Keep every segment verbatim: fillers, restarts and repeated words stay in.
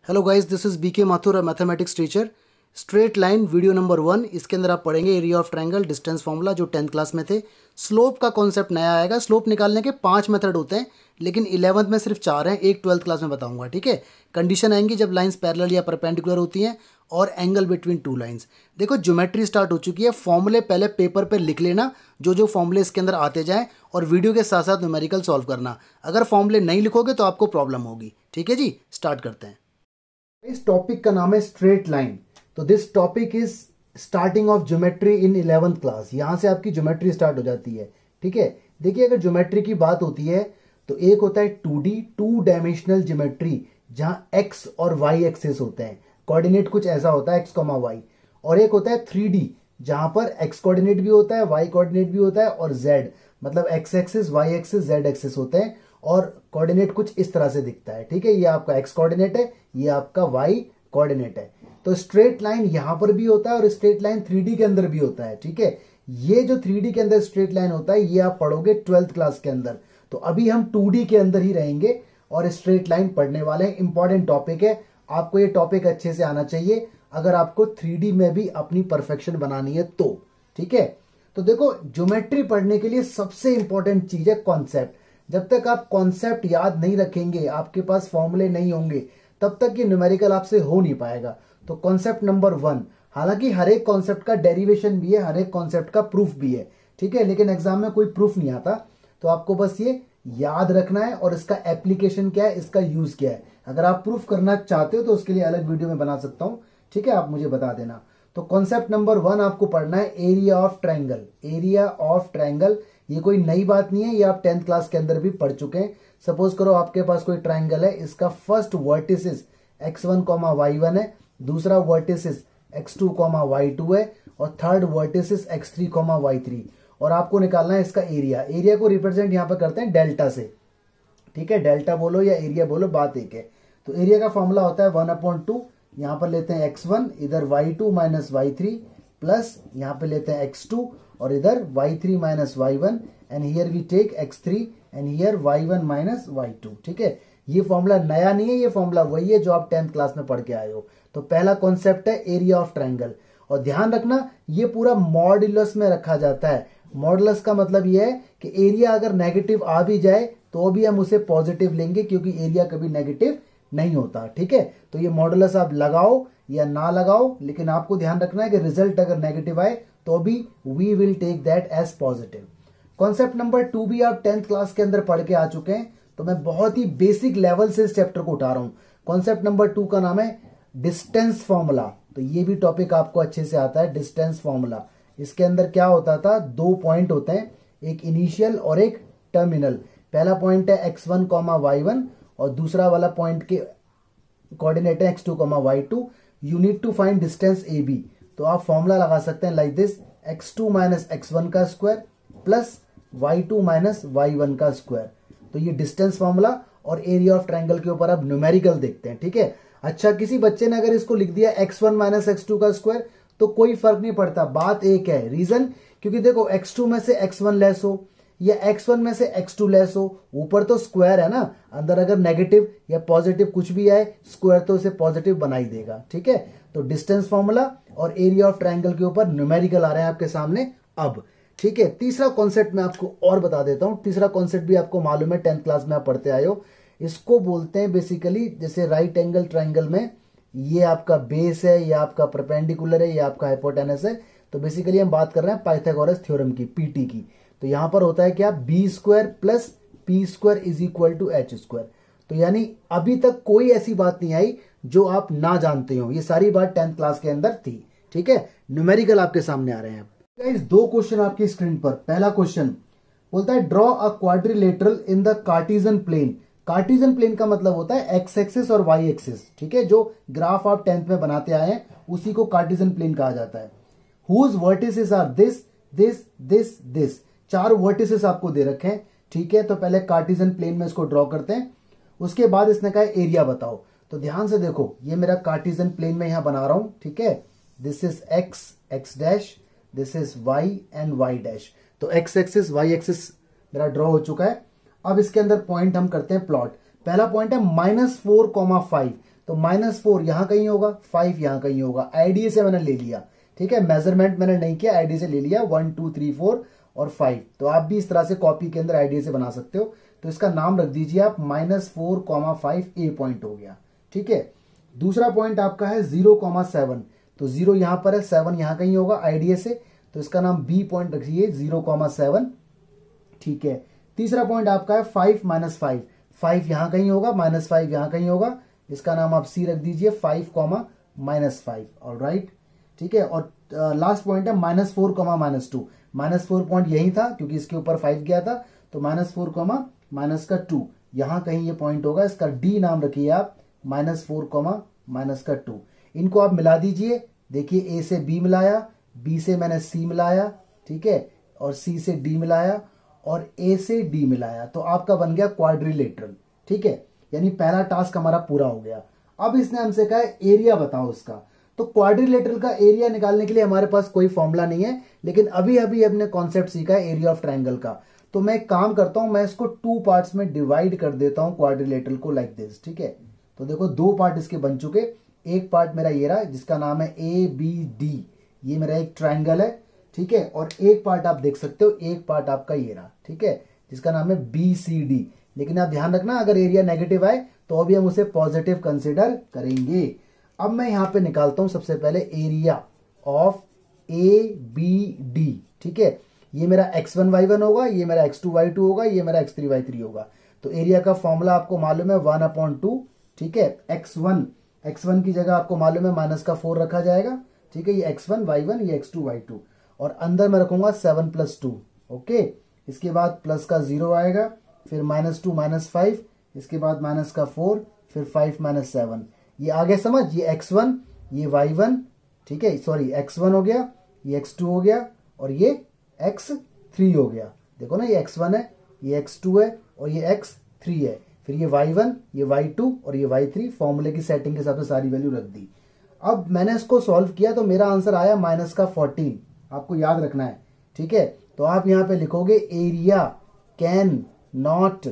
Hello guys, this is BK Mathur, a mathematics teacher. Straight line video number one. इसके अंदर आप पढ़ेंगे area of triangle, distance formula जो tenth class में थे। स्लोप का कॉन्सेप्ट नया आएगा। स्लोप निकालने के पांच मेथड होते हैं, लेकिन इलेवंथ में सिर्फ चार हैं, एक ट्वेल्थ क्लास में बताऊंगा। ठीक है, कंडीशन आएंगी जब लाइंस पैरेलल या परपेंडिकुलर होती हैं और एंगल बिटवीन टू लाइंस। देखो, ज्योमेट्री स्टार्ट हो चुकी है। फॉर्मूले पहले पेपर पर लिख लेना, जो जो फॉर्मूले इसके अंदर आते जाएं, और वीडियो के साथ साथ न्यूमेरिकल सॉल्व करना। अगर फॉर्मूले नहीं लिखोगे तो आपको प्रॉब्लम होगी। ठीक है जी, स्टार्ट करते हैं। इस टॉपिक का नाम है स्ट्रेट लाइन। तो this topic is starting of geometry in eleventh class. यहां से आपकी ज्योमेट्री स्टार्ट हो जाती है। ठीक है, देखिए, अगर ज्योमेट्री की बात होती है तो एक होता है two D, two dimensional geometry, जहां एक्स और वाई एक्सेस होते हैं। कोऑर्डिनेट कुछ ऐसा होता है, एक्स कॉमा वाई। और एक होता है थ्री डी, जहां पर एक्स कोऑर्डिनेट भी होता है, वाई कोऑर्डिनेट भी होता है, और जेड मतलब X axis, Y axis, Z axis होते हैं। और कोऑर्डिनेट कुछ इस तरह से दिखता है। ठीक है, ये आपका एक्स कोऑर्डिनेट है, ये आपका वाई कोऑर्डिनेट है। तो स्ट्रेट लाइन यहां पर भी होता है और स्ट्रेट लाइन थ्री डी के अंदर भी होता है। ठीक है, ये जो थ्री डी के अंदर स्ट्रेट लाइन होता है, ये आप पढ़ोगे ट्वेल्थ क्लास के अंदर। तो अभी हम टू डी के अंदर ही रहेंगे और स्ट्रेट लाइन पढ़ने वाले हैं। इंपॉर्टेंट टॉपिक है, आपको ये टॉपिक अच्छे से आना चाहिए अगर आपको थ्री डी में भी अपनी परफेक्शन बनानी है तो। ठीक है, तो देखो, ज्योमेट्री पढ़ने के लिए सबसे इंपॉर्टेंट चीज है कॉन्सेप्ट। जब तक आप कॉन्सेप्ट याद नहीं रखेंगे, आपके पास फॉर्मूले नहीं होंगे, तब तक ये न्यूमेरिकल आपसे हो नहीं पाएगा। तो कॉन्सेप्ट नंबर वन, हालांकि हर एक कॉन्सेप्ट का डेरिवेशन भी है, हर एक कॉन्सेप्ट का प्रूफ भी है। ठीक है, लेकिन एग्जाम में कोई प्रूफ नहीं आता, तो आपको बस ये याद रखना है और इसका एप्लीकेशन क्या है, इसका यूज क्या है। अगर आप प्रूफ करना चाहते हो तो उसके लिए अलग वीडियो में बना सकता हूं। ठीक है, आप मुझे बता देना। तो कॉन्सेप्ट नंबर वन आपको पढ़ना है area of triangle. Area of triangle ये कोई नई बात नहीं है, ये आप टेंथ क्लास के अंदर भी पढ़ चुके हैं। सपोज करो आपके पास कोई ट्रायंगल है, इसका first vertices X one comma Y one है, दूसरा vertices X two comma Y two है, और third vertices X three comma Y three. और आपको निकालना है इसका एरिया। एरिया को रिप्रेजेंट यहां पर करते हैं डेल्टा से। ठीक है, डेल्टा बोलो या एरिया बोलो, बात एक है। तो एरिया का फॉर्मूला होता है वन अपॉन टू, यहां पर लेते हैं एक्स वन, इधर Y two minus Y three, plus यहां पे लेते हैं एक्स टू और इधर Y three minus Y one, and here we take X three and here Y one minus Y two. ठीक है, ये फॉर्मूला नया नहीं है, ये फॉर्मूला वही है जो आप टेंथ क्लास में पढ़ के आए हो। तो पहला कॉन्सेप्ट है एरिया ऑफ ट्रायंगल। और ध्यान रखना, ये पूरा मॉड्यूलस में रखा जाता है। मॉड्यूलस का मतलब ये है कि एरिया अगर नेगेटिव आ भी जाए तो भी हम उसे पॉजिटिव लेंगे, क्योंकि एरिया कभी नेगेटिव नहीं होता। ठीक है, तो ये मॉडुलस आप लगाओ या ना लगाओ, लेकिन आपको ध्यान रखना है कि रिजल्ट अगर नेगेटिव आए तो भी we will take that as positive. Concept number two भी आप टेंथ क्लास के अंदर पढ़ के आ चुके हैं, तो मैं बहुत ही बेसिक लेवल से इस चैप्टर को उठा रहा हूं। कॉन्सेप्ट नंबर टू का नाम है डिस्टेंस फॉर्मूला। तो ये भी टॉपिक आपको अच्छे से आता है, डिस्टेंस फॉर्मूला। इसके अंदर क्या होता था, दो पॉइंट होते हैं, एक इनिशियल और एक टर्मिनल। पहला पॉइंट है x one comma Y one और दूसरा वाला पॉइंट के कोऑर्डिनेट है x two comma Y two. You need to find distance A B. तो आप फॉर्मूला लगा सकते हैं like this, X two minus x one का square plus Y two minus Y one का स्क्वायर। तो ये डिस्टेंस फॉर्मूला और एरिया ऑफ ट्रायंगल के ऊपर आप न्यूमेरिकल देखते हैं। ठीक है, अच्छा, किसी बच्चे ने अगर इसको लिख दिया X one minus X two का स्क्वायर तो कोई फर्क नहीं पड़ता। बात एक है, रीजन, क्योंकि देखो एक्स टू में से एक्स वन लेस हो या एक्स वन में से एक्स टू लेस हो, ऊपर तो स्क्वायर है ना, अंदर अगर नेगेटिव या पॉजिटिव कुछ भी आए, स्क्वायर तो उसे पॉजिटिव बना ही देगा। ठीक है, तो डिस्टेंस फॉर्मूला और एरिया ऑफ ट्रायंगल के ऊपर न्यूमेरिकल आ रहे हैं आपके सामने अब। ठीक है, तीसरा कॉन्सेप्ट मैं आपको और बता देता हूं। तीसरा कॉन्सेप्ट भी आपको मालूम है, टेंथ क्लास में आप पढ़ते आए हो। इसको बोलते हैं बेसिकली, जैसे राइट एंगल ट्रायंगल में ये आपका बेस है, ये आपका परपेंडिकुलर है, ये आपका हाइपोटेनस है। तो बेसिकली हम बात कर रहे हैं पाइथागोरस थ्योरम की, पीटी की। तो यहां पर होता है क्या, B square plus P square is equal to H square. तो यानी अभी तक कोई ऐसी बात नहीं आई जो आप ना जानते हो, ये सारी बात टेंथ क्लास के अंदर थी। ठीक है, न्यूमेरिकल आपके सामने आ रहे हैं। गाइस, दो क्वेश्चन आपकी स्क्रीन पर। पहला क्वेश्चन बोलता है draw a quadrilateral in the Cartesian plane. Cartesian plane का मतलब होता है एक्स एक्सिस और वाई एक्सिस। ठीक है, जो ग्राफ आप टेंथ में बनाते आए हैं उसी को कार्टेशियन प्लेन कहा जाता है। Whose vertices are this this this this. चार वर्टिसेस आपको दे रखे हैं। ठीक है, तो पहले कार्टेशियन प्लेन में इसको ड्रॉ करते हैं, उसके बाद इसने कहा एरिया बताओ। तो ध्यान से देखो, ये मेरा कार्टेशियन प्लेन में यहां बना रहा हूं। ठीक है, this is X X dash, this is Y and Y dash. तो एक्स एक्सिस वाई एक्सिस मेरा ड्रॉ हो चुका है। अब इसके अंदर पॉइंट हम करते हैं प्लॉट। पहला पॉइंट है माइनस फोर कॉमा फाइव। तो माइनस फोर यहाँ कहीं होगा, फाइव यहाँ कहीं होगा। आईडीए से मैंने ले लिया, ठीक है, मेजरमेंट मैंने नहीं किया, आईडीए से ले लिया, वन टू थ्री फोर और फाइव। तो आप भी इस तरह से कॉपी के अंदर आईडीए से बना सकते हो। तो इसका नाम रख दीजिए आप minus four comma five, A point हो गया, ठीक है। दूसरा पॉइंट आपका है जीरो कॉमा सेवन, तो जीरो यहां पर है, सेवन यहां कहीं होगा आईडीए से, तो इसका नाम बी पॉइंट रखिए, जीरो कॉमा सेवन, ठीक है। तीसरा पॉइंट आपका है फाइव माइनस फाइव, फाइव यहां कहीं होगा, माइनस फाइव यहां कहीं होगा, इसका नाम आप सी रख दीजिए, five comma minus five, alright, ठीक है। और लास्ट पॉइंट है minus four comma minus two, minus four point यही था क्योंकि इसके ऊपर फाइव गया था, तो माइनस फोर कॉमा माइनस का टू, यहां कहीं ये पॉइंट होगा, इसका डी नाम रखिए आप, माइनस फोर कॉमा माइनस का टू। इनको आप मिला दीजिए, देखिए ए से बी मिलाया, बी से मैंने सी मिलाया, ठीक है, और सी से डी मिलाया और ए से डी मिलाया, तो आपका बन गया क्वाड्रिलेटरल, ठीक है। यानी पहला टास्क हमारा पूरा हो गया। अब इसने हमसे कहा है एरिया बताओ इसका, तो क्वाड्रिलेटरल का एरिया निकालने के लिए हमारे पास कोई फॉर्मूला नहीं है, लेकिन अभी अभी हमने कॉन्सेप्ट सीखा है एरिया ऑफ ट्रायंगल का। तो मैं एक काम करता हूं, मैं इसको टू पार्ट्स में डिवाइड कर देता हूं क्वाड्रिलेटरल को, लाइक दिस, ठीक है। तो देखो दो पार्ट इसके बन चुके, एक पार्ट मेरा ये रहा जिसका नाम है ए बी डी, ये मेरा एक ट्रायंगल है, ठीक है। और एक पार्ट आप देख सकते हो, एक पार्ट आपका ये रहा, ठीक है, जिसका नाम है बी सी डी। लेकिन आप ध्यान रखना, अगर एरिया नेगेटिव आए तो अभी हम उसे पॉजिटिव कंसिडर करेंगे। अब मैं यहां पे निकालता हूं सबसे पहले area of A B D, ठीक है। ये मेरा एक्स वन वाई वन होगा, ये मेरा एक्स टू वाई टू होगा, ये मेरा एक्स थ्री वाई थ्री होगा। तो एरिया का फॉर्मूला आपको मालूम है वन अपॉन टू, ठीक है। एक्स वन एक्स वन की जगह आपको मालूम है माइनस का फोर रखा जाएगा, ठीक है। ये एक्स वन वाई वन, ये एक्स टू वाई टू, और अंदर मैं रखूंगा सेवन प्लस टू, ओके। इसके बाद प्लस का जीरो आएगा, फिर माइनस टू माइनस फाइव, इसके बाद माइनस का फोर, फिर फाइव माइनस सेवन। ये आगे समझ, ये एक्स वन, ये वाई वन, ठीक है, सॉरी एक्स वन हो गया, ये एक्स टू हो गया और ये एक्स थ्री हो गया। देखो ना, ये एक्स वन है, ये एक्स टू है और ये एक्स थ्री है, फिर ये वाई वन, ये वाई टू और ये वाई थ्री। फॉर्मूले की सेटिंग के हिसाब से सारी वैल्यू रख दी। अब मैंने इसको सॉल्व किया तो मेरा आंसर आया माइनस का फोर्टीन, आपको याद रखना है, ठीक है। तो आप यहां पे लिखोगे area can not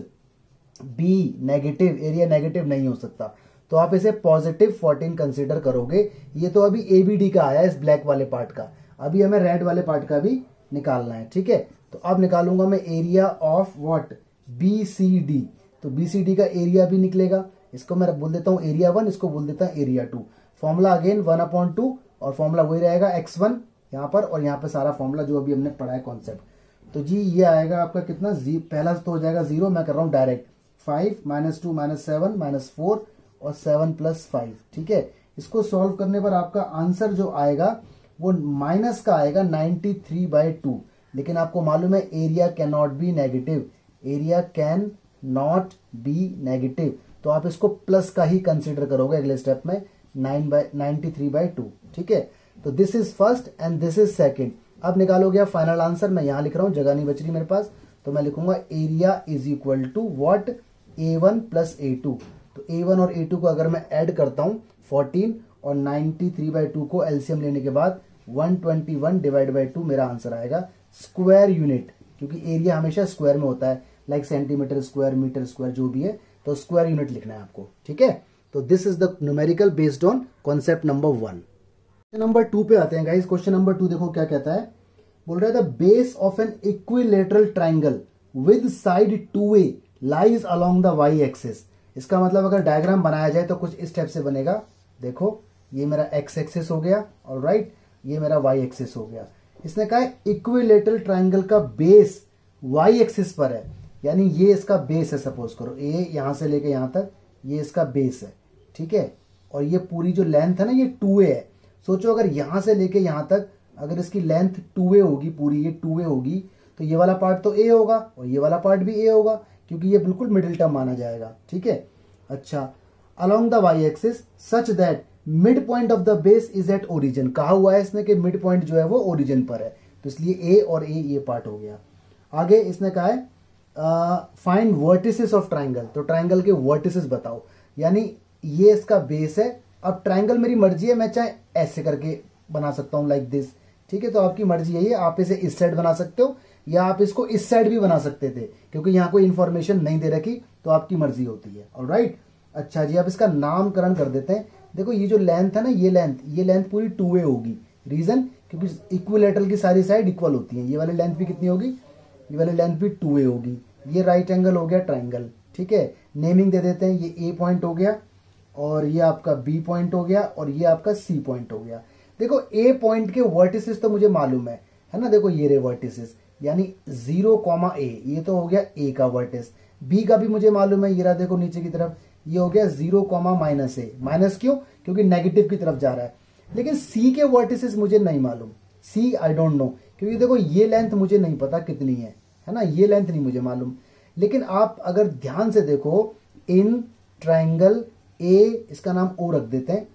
be negative, area negative नहीं हो सकता, तो आप इसे पॉजिटिव फोर्टीन कंसीडर करोगे। ये तो अभी एबीडी का आया इस ब्लैक वाले पार्ट का, अभी हमें रेड वाले पार्ट का भी निकालना है, ठीक है। तो अब निकालूंगा मैं area of what, B C D. तो बी सी डी का एरिया भी निकलेगा, इसको मैं बोल देता हूं एरिया वन, इसको बोल देता हूं area two. Formula again one upon two, और फॉर्मूला वही रहेगा एक्स वन यहाँ पर, और यहाँ पे सारा फॉर्मूला जो अभी हमने पढ़ा है कॉन्सेप्ट। तो जी ये आएगा आपका कितना, जी पहला तो हो जाएगा जीरो, मैं कर रहा हूँ direct, five minus two minus seven minus four और सेवन प्लस फाइव, ठीक है। इसको सॉल्व करने पर आपका आंसर जो आएगा वो माइनस का आएगा नाइन्टी थ्री बाई टू। लेकिन आपको मालूम है area can not be negative, area can not be negative, तो आप इसको प्लस का ही कंसिडर करोगे अगले स्टेप में, nine by ninety three by two, ठीक है। तो this is first and this is second. अब निकालोगे आप फाइनल आंसर, मैं यहां लिख रहा हूं, जगह नहीं बच रही मेरे पास, तो मैं लिखूंगा area is equal to what, A one plus A two. तो ए वन और ए टू को अगर मैं ऐड करता हूं फोर्टीन, और नाइन्टी थ्री बाई टू को एलसीएम लेने के बाद one twenty one divide by two मेरा आंसर आएगा स्क्वायर यूनिट, क्योंकि एरिया हमेशा स्क्वायर में होता है, like centimetre square, metre square जो भी है, तो स्क्वायर यूनिट लिखना है आपको, ठीक है। तो this is the numerical based on concept number one. Number two पे आते हैं गाइस। क्वेश्चन नंबर टू देखो क्या कहता है, बोल रहा है the base of an equilateral triangle with side two A lies along the Y axis. इसका मतलब अगर डायग्राम बनाया जाए तो कुछ इस टाइप से बनेगा। देखो ये मेरा एक्स एक्सिस हो गया, ऑलराइट, ये मेरा वाई एक्सिस हो गया। इसने कहा है इक्विलेटरल ट्राइंगल का बेस वाई एक्सिस पर है, यानी ये इसका बेस है, सपोज करो ए यहां से लेके यहां तक ये इसका बेस है, ठीक है। और ये पूरी जो लेंथ है ना ये टू ए है। सोचो अगर यहां से लेके यहां तक अगर इसकी लेंथ टू ए होगी, पूरी ये टू ए होगी, तो ये वाला पार्ट तो ए होगा और ये वाला पार्ट भी ए होगा, क्योंकि ये बिल्कुल मिडिल टर्म माना जाएगा, ठीक है। अच्छा, along the Y axis such that mid point of the base is at origin. कहा हुआ है इसने कि मिड पॉइंट जो है वो ओरिजिन पर है, तो इसलिए ए और ए ये पार्ट हो गया। आगे इसने कहा है फाइंड वर्टिसेस ऑफ ट्राइंगल, तो ट्राइंगल के वर्टिसेस बताओ, यानी ये इसका बेस है। अब ट्राइंगल मेरी मर्जी है, मैं चाहे ऐसे करके बना सकता हूं लाइक दिस, ठीक है। तो आपकी मर्जी यही है, आप इसे इस साइड बना सकते हो या आप इसको इस साइड भी बना सकते थे, क्योंकि यहां कोई इंफॉर्मेशन नहीं दे रखी, तो आपकी मर्जी होती है, ऑलराइट। अच्छा जी, अब इसका नामकरण कर देते हैं। देखो ये जो लेंथ है ना, ये लेंथ ये लेंथ पूरी टू ए होगी। रीजन, क्योंकि इक्विलेटरल की सारी साइड इक्वल होती हैं। ये वाली लेंथ भी कितनी होगी, ये वाली लेंथ भी टू ए होगी। ये राइट एंगल हो गया ट्राइंगल, ठीक है। नेमिंग दे देते हैं, ये ए पॉइंट हो गया और ये आपका बी पॉइंट हो गया और ये आपका सी पॉइंट हो गया। देखो ए पॉइंट के वर्टिसेस तो मुझे मालूम है है ना। देखो ये रे वर्टिसेस, यानी जीरो कॉमा ए, ये तो हो गया ए का वर्टिस। बी का भी मुझे मालूम है, ये रहा देखो नीचे की तरफ, ये हो गया zero comma minus A. Minus क्यों, क्योंकि नेगेटिव की तरफ जा रहा है। लेकिन सी के वर्टिसेस मुझे नहीं मालूम, सी आई डोंट नो, क्योंकि देखो ये लेंथ मुझे नहीं पता कितनी है है ना, ये लेंथ नहीं मुझे मालूम। लेकिन आप अगर ध्यान से देखो, इन ट्राइंगल ए, इसका नाम ओ रख देते हैं,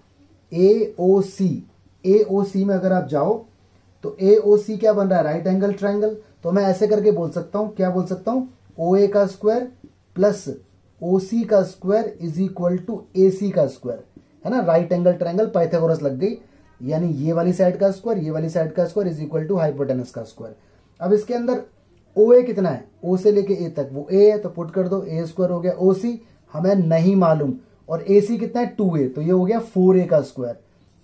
ए ओ सी, ए ओ सी में अगर आप जाओ तो ए ओ सी क्या बन रहा है, राइट एंगल ट्राइंगल। तो मैं ऐसे करके बोल सकता हूं, क्या बोल सकता हूं, ओ ए का स्क्वायर प्लस ओ सी का square is equal to A C का स्क्वायर, है ना। राइट एंगल ट्राइंगल पाइथागोरस लग गई, यानी ये वाली साइड का स्क्वायर, ये वाली साइड का square is equal to hypotenuse का स्क्वायर। अब इसके अंदर ओ ए कितना है, ओ से लेके ए तक वो ए है, तो पुट कर दो, ए स्क्वायर हो गया। ओ सी हमें नहीं मालूम, और ए सी कितना है, टू ए, तो ये हो गया फोर ए का स्क्वायर।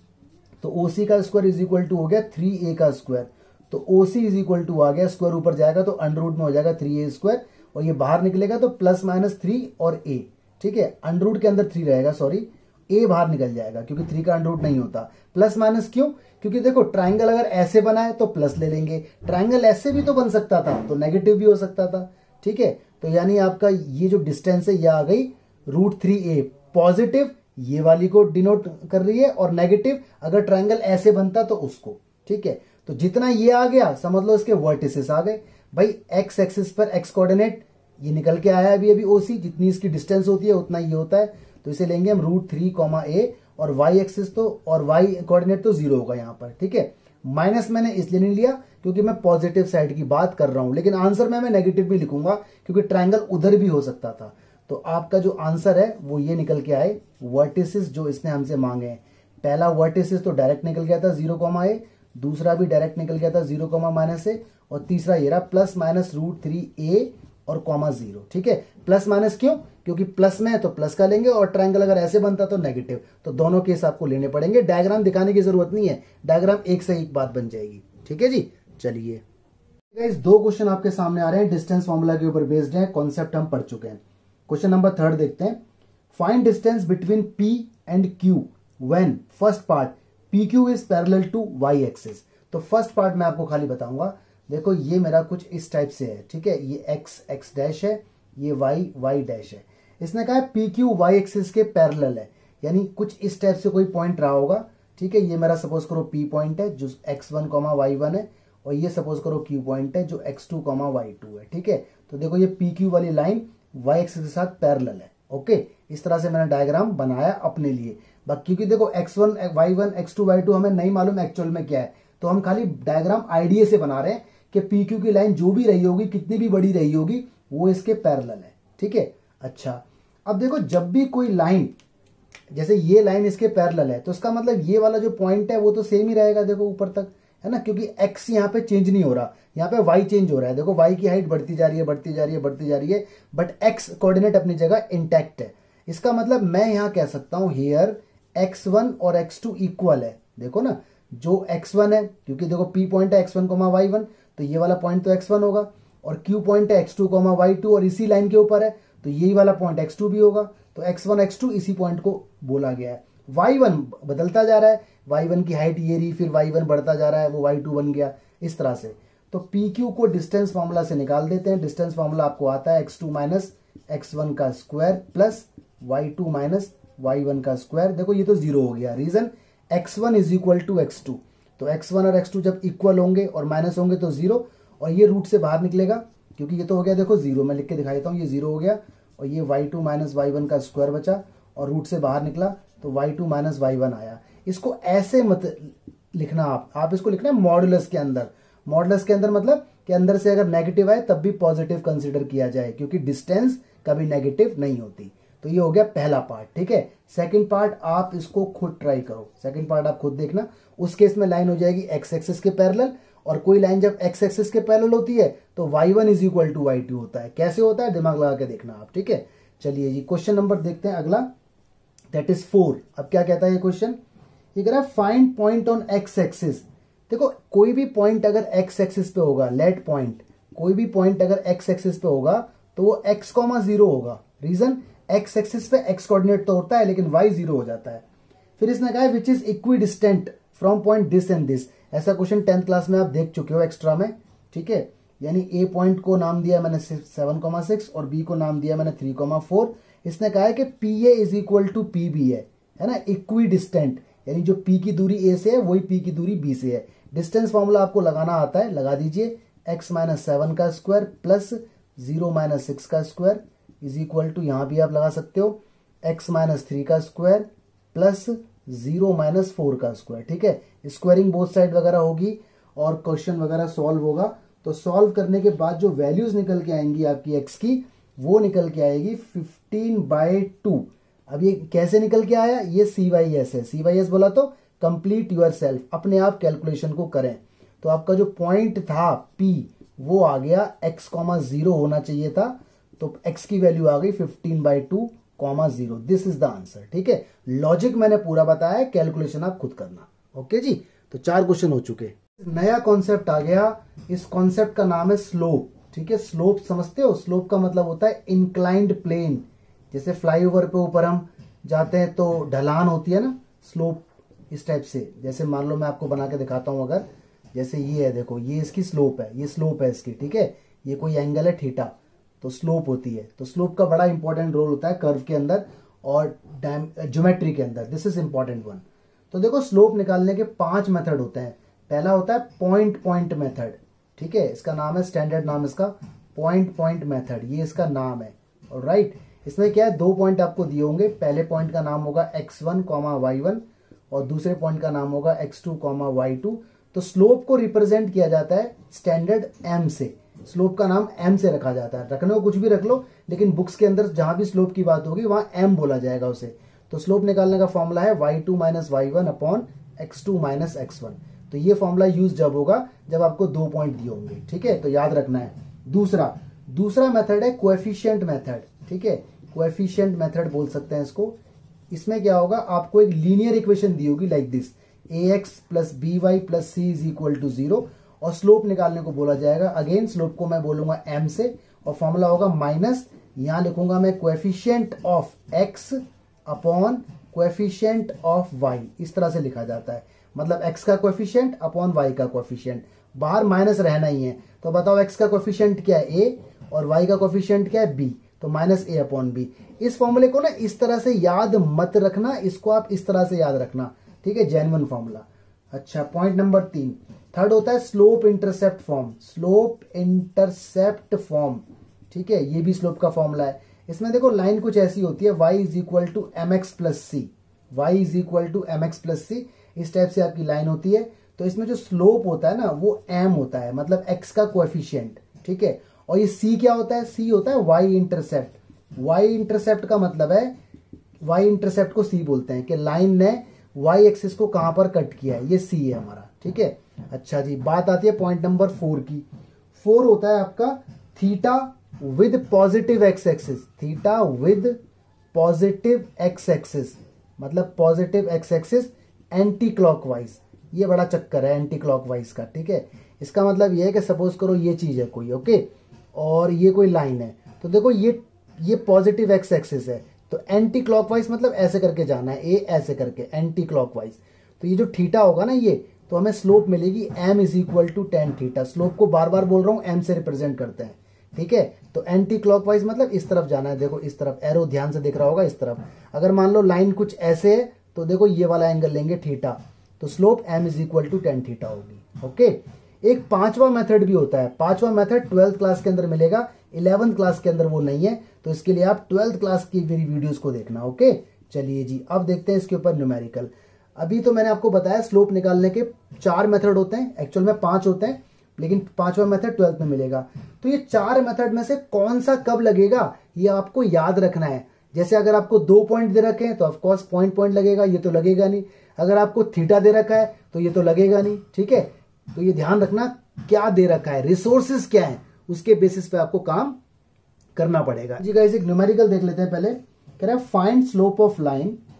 तो ओ सी का स्क्वायर इज इक्वल टू हो गया थ्री ए का स्क्वायर। तो O C is equal to आ गया, स्क्वायर ऊपर जाएगा तो अंडर रूट में हो जाएगा थ्री ए स्क्वायर, और ये बाहर निकलेगा तो प्लस माइनस थ्री और ए, ठीक है। अंडर रूट के अंदर थ्री रहेगा, सॉरी, ए बाहर निकल जाएगा क्योंकि थ्री का अंडर रूट नहीं होता। प्लस माइनस क्यों, क्योंकि देखो ट्राइंगल अगर ऐसे बना है तो प्लस ले लेंगे, ट्राइंगल ऐसे भी तो बन सकता था तो नेगेटिव भी हो सकता था, ठीक है। तो यानी आपका ये जो डिस्टेंस है ये आ गई रूट थ्री ए। पॉजिटिव ये वाली को डिनोट कर रही है, और नेगेटिव अगर ट्राइंगल ऐसे बनता तो उसको, ठीक है। तो जितना ये आ गया समझ लो इसके वर्टिसेस आ गए भाई। एक्स एक्सिस पर एक्स कोऑर्डिनेट ये निकल के आया अभी अभी ओसी, जितनी इसकी डिस्टेंस होती है उतना ये होता है, तो इसे लेंगे हम रूट थ्री कॉमा ए, और वाई एक्सिस तो और वाई कोऑर्डिनेट तो जीरो होगा यहाँ पर, ठीक है। माइनस मैंने इसलिए नहीं लिया क्योंकि मैं पॉजिटिव साइड की बात कर रहा हूं, लेकिन आंसर में मैं नेगेटिव भी लिखूंगा क्योंकि ट्राइंगल उधर भी हो सकता था। तो आपका जो आंसर है वो ये निकल के आए, वर्टिसेस जो इसने हमसे मांगे हैं। पहला वर्टिसेस तो डायरेक्ट निकल गया था जीरो कॉमा ए, दूसरा भी डायरेक्ट निकल गया था जीरो कॉमा माइनस ए, और तीसरा ये रहा plus minus root three a और कॉमा जीरो, ठीक है। प्लस माइनस क्यों, क्योंकि प्लस में है तो प्लस का लेंगे, और ट्रायंगल अगर ऐसे बनता तो नेगेटिव, तो दोनों केस आपको लेने पड़ेंगे। डायग्राम दिखाने की जरूरत नहीं है, डायग्राम एक से एक बात बन जाएगी, ठीक है जी। चलिए गाइस, दो क्वेश्चन आपके सामने आ रहे हैं, डिस्टेंस फॉर्मूला के ऊपर बेस्ड है, कॉन्सेप्ट हम पढ़ चुके हैं। क्वेश्चन नंबर थर्ड देखते हैं। Find distance between P and Q when first part P Q is parallel to y axis. तो फर्स्ट पार्ट मैं आपको खाली बताऊंगा। देखो ये मेरा कुछ इस टाइप से है, ठीक है। ये एक्स एक्स डैश है, ये वाई वाई डैश है। इसने कहा है पी क्यू वाई एक्सिस के पैरेलल है, यानी कुछ इस टाइप से कोई पॉइंट रहा होगा, ठीक है। ये मेरा सपोज करो पी पॉइंट है जो x one comma Y one है, और ये सपोज करो क्यू पॉइंट है जो x two comma Y two है, ठीक है। तो देखो ये पी क्यू वाली लाइन वाई एक्सिस के साथ पैरेलल है, ओके। इस तरह से मैंने डायग्राम बनाया अपने लिए, क्योंकि देखो x one Y one x two Y two हमें नहीं मालूम एक्चुअल में क्या है, तो हम खाली डायग्राम आइडिया से बना रहे हैं कि पी क्यू की लाइन जो भी रही होगी, कितनी भी बड़ी रही होगी, वो इसके पैरेलल है, ठीक है। अच्छा, अब देखो जब भी कोई लाइन, जैसे ये लाइन इसके पैरेलल है, तो इसका मतलब ये वाला जो पॉइंट है वो तो सेम ही रहेगा, देखो ऊपर तक, है ना, क्योंकि x यहाँ पे चेंज नहीं हो रहा, यहाँ पे y चेंज हो रहा है। देखो y की हाइट बढ़ती जा रही है बढ़ती जा रही है बढ़ती जा रही है, बट x कोऑर्डिनेट अपनी जगह इंटैक्ट है। इसका मतलब मैं यहाँ कह सकता हूँ हियर एक्स वन और एक्स टू इक्वल है। देखो ना, जो एक्स वन है, क्योंकि देखो p पॉइंट है x one comma y one, तो ये वाला पॉइंट तो एक्स वन होगा, और q पॉइंट है x two comma y two, और इसी लाइन के ऊपर है तो यही वाला पॉइंट एक्स टू भी होगा, तो एक्स वन एक्स टू इसी पॉइंट को बोला गया है। वाई वन बदलता जा रहा है, वाई वन की हाइट ये रही, फिर वाई वन बढ़ता जा रहा है, वो वाई टू बन गया, इस तरह से। तो पी क्यू को डिस्टेंस फॉर्मूला से निकाल देते हैं। डिस्टेंस फॉर्मूला आपको आता है x two minus x one का square plus Y two minus Y one का स्क्वायर। देखो ये तो जीरो हो गया, reason x one is equal to x two, तो एक्स वन और एक्स टू जब इक्वल होंगे और माइनस होंगे तो जीरो, और ये रूट से बाहर निकलेगा क्योंकि ये तो हो गया, देखो जीरो, मैं लिख के दिखा देता हूँ, ये जीरो हो गया, और ये Y two minus Y one का स्क्वायर बचा, और रूट से बाहर निकला तो y two minus Y one आया। इसको ऐसे मत लिखना, आप आप इसको लिखना मॉडुलस के अंदर। मॉडुलस के अंदर मतलब कि अंदर से अगर नेगेटिव आए तब भी पॉजिटिव कंसीडर किया जाए, क्योंकि डिस्टेंस कभी नेगेटिव नहीं होती। तो ये हो गया पहला पार्ट, ठीक है। सेकंड पार्ट आप इसको खुद ट्राई करो, सेकंड पार्ट आप खुद देखना। उस केस में लाइन हो जाएगी एक्स एक्सिस के पैरेलल, और कोई लाइन जब एक्स एक्सिस के पैरेलल होती है तो y one is equal to Y two होता है। कैसे होता है दिमाग लगा के देखना आप, ठीक है। चलिए जी, क्वेश्चन नंबर देखते हैं अगला। That is four. अब क्या कहता है ये क्वेश्चन, ये कह रहा है find point on x axis. देखो कोई भी पॉइंट अगर एक्स एक्सिस पे होगा, लेट पॉइंट, कोई भी पॉइंट अगर एक्स एक्सिस पे होगा तो वो एक्स कॉमा जीरो होगा। रीजन, एक्स एक्सिस पे एक्स कोऑर्डिनेट तो होता है लेकिन वाई जीरो हो जाता है। फिर इसने कहा है which is equidistant from point this and this. ऐसा क्वेश्चन टेंथ क्लास में आप देख चुके हो एक्स्ट्रा में, ठीक है। यानी ए पॉइंट को नाम दिया मैंने सेवन कॉमा सिक्स और बी को नाम दिया मैंने थ्री कॉमा फोर। इसने कहा है कि P A is equal to P B है, है ना, इक्वी डिस्टेंट, यानी जो पी की दूरी ए से है वही पी की दूरी बी से है। डिस्टेंस फॉर्मूला आपको लगाना आता है, लगा दीजिए। एक्स माइनस सेवन का square plus zero minus six का स्क्वायर इज इक्वल टू, यहां भी आप लगा सकते हो, एक्स माइनस थ्री का square plus zero minus four का स्क्वायर, ठीक है। स्क्वायरिंग बोथ साइड वगैरह होगी और क्वेश्चन वगैरह सॉल्व होगा। तो सॉल्व करने के बाद जो वैल्यूज निकल के आएंगी आपकी एक्स की, वो निकल के आएगी फिफ्टीन बाई टू। अब ये कैसे निकल के आया, ये सी वाई एस है। सी वाई एस बोला तो कंप्लीट यूर सेल्फ, अपने आप कैलकुलेशन को करें। तो आपका जो पॉइंट था पी वो आ गया एक्स कॉमा जीरो होना चाहिए था, तो एक्स की वैल्यू आ गई fifteen by two comma zero. This is the answer, ठीक है। लॉजिक मैंने पूरा बताया है, कैलकुलेशन आप खुद करना। ओके जी, तो चार क्वेश्चन हो चुके। नया कॉन्सेप्ट आ गया, इस कॉन्सेप्ट का नाम है स्लोप, ठीक है। स्लोप समझते हो, स्लोप का मतलब होता है इंक्लाइंड प्लेन। जैसे फ्लाईओवर पे ऊपर हम जाते हैं तो ढलान होती है ना, स्लोप इस टाइप से। जैसे मान लो मैं आपको बना के दिखाता हूं, अगर जैसे ये है, देखो ये इसकी स्लोप है, ये स्लोप है इसकी, ठीक है। ये कोई एंगल है थीटा, तो स्लोप होती है। तो स्लोप का बड़ा इंपॉर्टेंट रोल होता है कर्व के अंदर और ज्योमेट्री के अंदर। This is important one. तो देखो स्लोप निकालने के पांच मेथड होते हैं। पहला होता है पॉइंट पॉइंट मेथड, ठीक है। इसका नाम है, स्टैंडर्ड नाम इसका पॉइंट पॉइंट मेथड, ये इसका नाम है। ऑलराइट, इसमें क्या है, दो पॉइंट आपको दिए होंगे। पहले पॉइंट का नाम होगा x one comma Y one और दूसरे पॉइंट का नाम होगा x two comma Y two. तो स्लोप को रिप्रेजेंट किया जाता है स्टैंडर्ड एम से। स्लोप का नाम एम से रखा जाता है, रखने को कुछ भी रख लो, लेकिन बुक्स के अंदर जहां भी स्लोप की बात होगी वहां एम बोला जाएगा उसे। तो स्लोप निकालने का फॉर्मूला है Y two minus Y one upon x two minus x one. तो ये फॉर्मूला यूज जब होगा जब आपको दो पॉइंट दिए होंगे, ठीक है, तो याद रखना है। दूसरा दूसरा मेथड है कोएफिशिएंट मेथड, ठीक है। कोएफिशिएंट मेथड बोल सकते हैं इसको। इसमें क्या होगा, आपको एक लीनियर इक्वेशन दी होगी like this, a x plus b y plus c is equal to zero, और स्लोप निकालने को बोला जाएगा। अगेन स्लोप को मैं बोलूंगा एम से और फॉर्मूला होगा माइनस, यहां लिखूंगा मैं coefficient of x upon coefficient of y. इस तरह से लिखा जाता है, मतलब एक्स का कोएफिशिएंट अपॉन वाई का कोएफिशिएंट। बाहर माइनस रहना ही है। तो बताओ एक्स का कोएफिशिएंट क्या है, ए, और वाई का कोएफिशिएंट क्या है, बी। तो माइनस ए अपॉन बी। इस फॉर्मूले को ना इस तरह से याद मत रखना, इसको आप इस तरह से याद रखना, ठीक है, जेन्युइन फॉर्मूला। अच्छा, पॉइंट नंबर तीन, थर्ड होता है slope intercept form. Slope intercept form, ठीक है, ये भी स्लोप का फॉर्मूला है। इसमें देखो लाइन कुछ ऐसी होती है, y is equal to m x plus c, y is equal to m x plus c. इस टाइप से आपकी लाइन होती है। तो इसमें जो स्लोप होता है ना वो m होता है, मतलब x का कोएफिशिएंट, ठीक है। और ये c क्या होता है, c होता है y इंटरसेप्ट। y इंटरसेप्ट का मतलब है, y इंटरसेप्ट को c बोलते हैं कि लाइन ने y एक्सिस को कहां पर कट किया है, ये c है हमारा, ठीक है। अच्छा जी, बात आती है पॉइंट नंबर फोर की। फोर होता है आपका theta with positive x axis. Theta with positive x axis, मतलब positive x axis anti clockwise. ये बड़ा चक्कर है एंटी क्लॉकवाइज का, ठीक है। इसका मतलब ये है कि सपोज करो ये चीज है कोई, ओके, और ये कोई लाइन है। तो देखो ये ये पॉजिटिव एक्स एक्सिस है, तो एंटी क्लॉकवाइज मतलब ऐसे करके जाना है, ए ऐसे करके एंटी क्लॉकवाइज। तो ये जो थीटा होगा ना, ये तो हमें स्लोप मिलेगी m is equal to tan theta. Slope को बार बार बोल रहा हूं, एम से रिप्रेजेंट करते हैं, ठीक है। तो एंटी क्लॉकवाइज मतलब इस तरफ जाना है, देखो इस तरफ, एरो ध्यान से दिख रहा होगा इस तरफ। अगर मान लो लाइन कुछ ऐसे है तो देखो ये वाला एंगल लेंगे थीटा, तो slope m is equal to tan theta होगी, ओके। एक पांचवा मेथड भी होता है। पांचवा मेथड ट्वेल्थ क्लास के अंदर मिलेगा, इलेवंथ क्लास के अंदर वो नहीं है, तो इसके लिए आप ट्वेल्थ क्लास की मेरी वीडियोस को देखना, ओके। चलिए जी, अब देखते हैं इसके ऊपर न्यूमेरिकल। अभी तो मैंने आपको बताया स्लोप निकालने के चार मेथड होते हैं, एक्चुअल में पांच होते हैं, लेकिन पांचवा मेथड ट्वेल्थ में मिलेगा। तो ये चार मेथड में से कौन सा कब लगेगा ये आपको याद रखना है। जैसे अगर आपको दो पॉइंट दे रखे हैं तो ऑफकोर्स पॉइंट पॉइंट लगेगा, ये तो लगेगा नहीं। अगर आपको थीटा दे रखा है तो ये तो लगेगा नहीं, ठीक है। तो ये ध्यान रखना क्या दे रखा है, रिसोर्सेज क्या है, उसके बेसिस पे आपको काम करना पड़ेगा। जी गाइस, एक न्यूमेरिकल देख लेते हैं पहले। कह रहा है फाइंड स्लोप ऑफ लाइन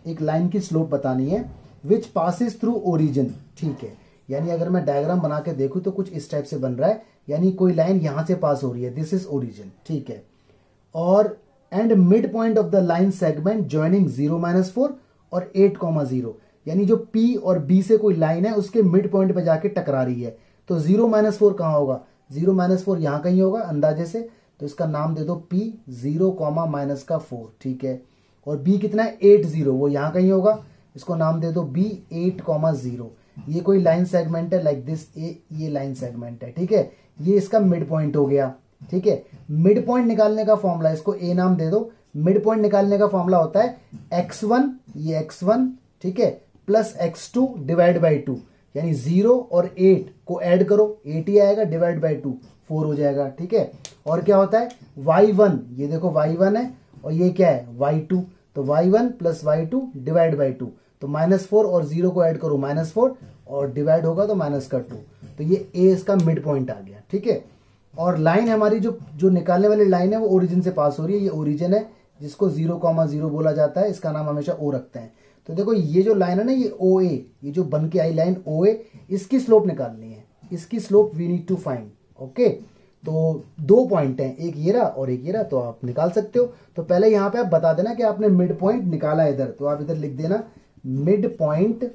एक लाइन की स्लोप बतानी है विच पासिस थ्रू ओरिजिन, ठीक है। यानी अगर मैं डायग्राम बना के देखूं तो कुछ इस टाइप से बन रहा है, यानी कोई लाइन यहां से पास हो रही है, दिस इज ओरिजिन, ठीक है। और and mid point of the line segment joining zero minus four और एट कॉमा जीरो, यानी जो P और B से कोई लाइन है उसके मिड पॉइंट पे जाके टकरा रही है। तो जीरो माइनस फोर कहां होगा, जीरो माइनस फोर यहां कहीं होगा अंदाजे से, तो इसका नाम दे दो P जीरो कॉमा माइनस का फोर, ठीक है। और B कितना है एट जीरो, वो यहां कहीं होगा, इसको नाम दे दो B एट कॉमा जीरो। ये कोई लाइन सेगमेंट है लाइक दिस, ये ये लाइन सेगमेंट है, ठीक है। ये इसका मिड पॉइंट हो गया, ठीक है। मिड पॉइंट निकालने का फॉर्मूला, इसको ए नाम दे दो। मिड पॉइंट निकालने का फॉर्मूला होता है एक्स वन, ये एक्स वन, ठीक है, plus x two divide by two, यानी जीरो और एट को ऐड करो, एट ही आएगा, डिवाइड बाई टू फोर हो जाएगा, ठीक है। और क्या होता है वाई वन, ये देखो वाई वन है और ये क्या है वाई टू, तो y one plus Y two divide by two, तो माइनस फोर और जीरो को ऐड करो माइनस फोर और डिवाइड होगा तो माइनस का टू, तो ये ए इसका मिड पॉइंट आ गया, ठीक है। और लाइन हमारी जो जो निकालने वाली लाइन है वो ओरिजिन से पास हो रही है, ये ओरिजिन है जिसको जीरो कॉमा जीरो बोला जाता है, इसका नाम हमेशा ओ रखते हैं। तो देखो ये जो लाइन है ना, ये ओ ए, ये जो बन के आई लाइन ओ ए, इसकी स्लोप निकालनी है, इसकी slope we need to find, okay. तो दो पॉइंट हैं, एक ये रहा और एक ये रहा, तो आप निकाल सकते हो। तो पहले यहाँ पे आप बता देना कि आपने मिड पॉइंट निकाला इधर, तो आप इधर लिख देना mid point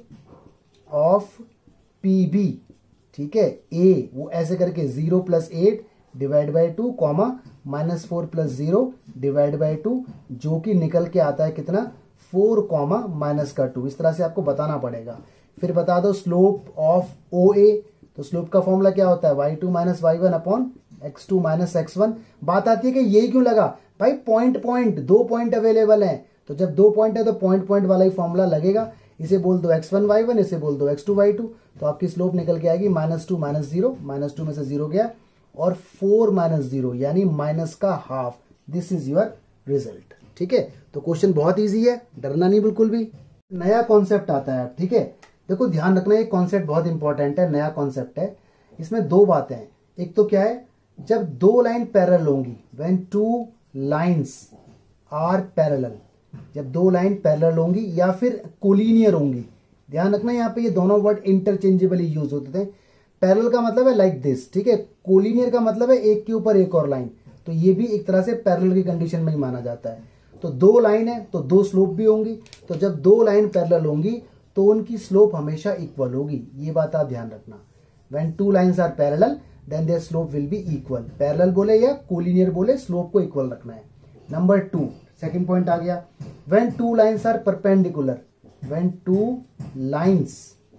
of P B, ठीक है। ए वो ऐसे करके zero plus eight divide by two comma minus four plus zero divide by two, जो कि निकल के आता है कितना फोर कॉमा माइनस का टू, इस तरह से आपको बताना पड़ेगा। फिर बता दो स्लोप ऑफ ओ ए, तो स्लोप का फॉर्मूला क्या होता है Y two minus Y one upon x two minus x one. बात आती है कि यही क्यों लगा भाई, पॉइंट पॉइंट दो पॉइंट अवेलेबल हैं, तो जब दो पॉइंट है तो पॉइंट पॉइंट वाला ही फॉर्मूला लगेगा। इसे बोल दो एक्स वन वाई वन, इसे बोल दो एक्स टू वाई टू, तो आपकी स्लोप निकल के आएगी minus two minus zero, minus two में से जीरो गया और फोर माइनस जीरो यानी माइनस का half, this is your result, ठीक है। तो क्वेश्चन बहुत इजी है, डरना नहीं बिल्कुल भी। नया कॉन्सेप्ट आता है, ठीक है। देखो ध्यान रखना, ये कॉन्सेप्ट बहुत इंपॉर्टेंट है, नया कॉन्सेप्ट है। इसमें दो बातें हैं, एक तो क्या है, जब दो लाइन पैरेलल होंगी, when two lines are parallel, जब दो लाइन पैरेलल होंगी या फिर कोलिनियर होंगी। ध्यान रखना यहाँ पे ये दोनों वर्ड इंटरचेंजेबली यूज होते थे। पैरेलल का मतलब है लाइक दिस, ठीक है। कोलिनियर का मतलब है एक के ऊपर एक और लाइन, तो ये भी एक तरह से पैरेलल की कंडीशन में ही माना जाता है। तो दो लाइन है तो दो स्लोप भी होंगी, तो जब दो लाइन पैरेलल होंगी तो उनकी स्लोप हमेशा इक्वल होगी, ये बात आप ध्यान रखना। When two lines are parallel then their slope will be equal, parallel बोले या कोलिनियर बोले, स्लोप को इक्वल रखना है। नंबर टू, सेकंड पॉइंट आ गया, when two lines are perpendicular, when two lines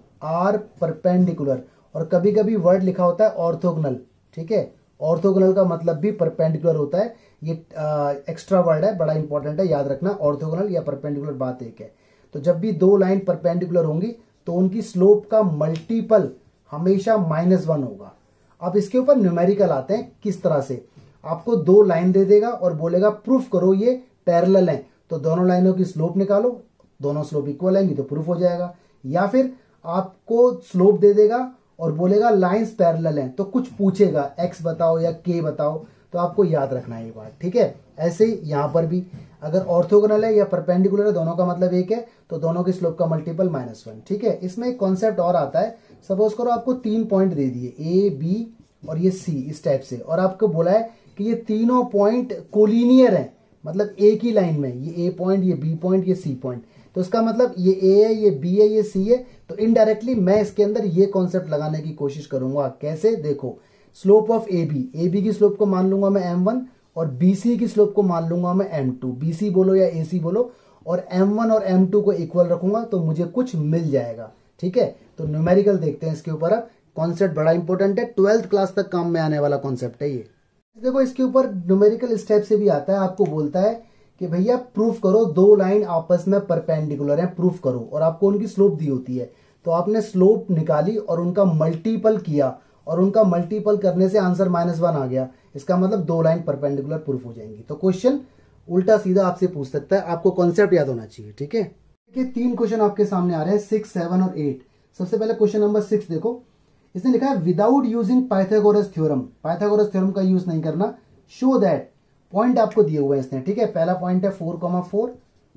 are perpendicular, और कभी कभी वर्ड लिखा होता है ऑर्थोगोनल, ठीक है। ऑर्थोगोनल का मतलब भी परपेंडिकुलर होता है, ये एक्स्ट्रा वर्ड है, बड़ा इंपॉर्टेंट है, याद रखना। ऑर्थोगोनल या परपेंडिकुलर बात एक है। तो जब भी दो लाइन परपेंडिकुलर होंगी तो उनकी स्लोप का मल्टीपल हमेशा माइनस वन होगा। अब इसके ऊपर न्यूमेरिकल आते हैं, किस तरह से, आपको दो लाइन दे देगा और बोलेगा प्रूफ करो ये पैरेलल हैं, तो दोनों लाइनों की स्लोप निकालो, दोनों स्लोप इक्वल आएंगी तो प्रूफ हो जाएगा। या फिर आपको स्लोप दे देगा और बोलेगा लाइंस पैरेलल हैं, तो कुछ पूछेगा एक्स बताओ या के बताओ, तो आपको याद रखना है ये बात, ठीक है। ऐसे ही यहां पर भी अगर ऑर्थोगोनल है या परपेंडिकुलर है, दोनों का मतलब एक है, तो दोनों की स्लोप का मल्टीपल माइनस वन, ठीक है। इसमें एक कॉन्सेप्ट और आता है, सपोज करो आपको तीन पॉइंट दे दिए ए बी और ये सी इस टाइप से, और आपको बोला है कि ये तीनों पॉइंट कोलिनियर हैं, मतलब एक ही लाइन में, ये ए पॉइंट, ये बी पॉइंट, ये सी पॉइंट, तो इसका मतलब ये ए है, ये बी है, ये सी है। तो इनडायरेक्टली मैं इसके अंदर ये कॉन्सेप्ट लगाने की कोशिश करूंगा, कैसे, देखो slope of A B, A B की स्लोप को मान लूंगा मैं एम वन और बी सी की स्लोप को मान लूंगा मैं एम टू, बी सी बोलो या ए सी बोलो, और एम वन और एम टू को इक्वल रखूंगा तो मुझे कुछ मिल जाएगा, ठीक है। तो न्यूमेरिकल देखते हैं इसके ऊपर। अब कॉन्सेप्ट बड़ा इंपॉर्टेंट है, ट्वेल्थ क्लास तक काम में आने वाला कॉन्सेप्ट है ये। देखो इसके ऊपर न्यूमेरिकल स्टेप से भी आता है, आपको बोलता है कि भैया प्रूफ करो दो लाइन आपस में परपेंडिकुलर हैं, प्रूफ करो, और आपको उनकी स्लोप दी होती है, तो आपने स्लोप निकाली और उनका मल्टीपल किया, और उनका मल्टीपल करने से आंसर माइनस वन आ गया, इसका मतलब दो लाइन परपेंडिकुलर प्रूफ हो जाएंगी। तो क्वेश्चन उल्टा सीधा आपसे पूछ सकता है, आपको कॉन्सेप्ट याद होना चाहिए, ठीक है। देखिए तीन क्वेश्चन आपके सामने आ रहे हैं, सिक्स, सेवन और एट। सबसे पहले क्वेश्चन नंबर सिक्स देखो, इसने लिखा है without using Pythagoras theorem, Pythagoras theorem का यूज नहीं करना, शो दैट, पॉइंट आपको दिए हुए हैं इसने, ठीक है। पहला पॉइंट है फोर कॉमा फोर,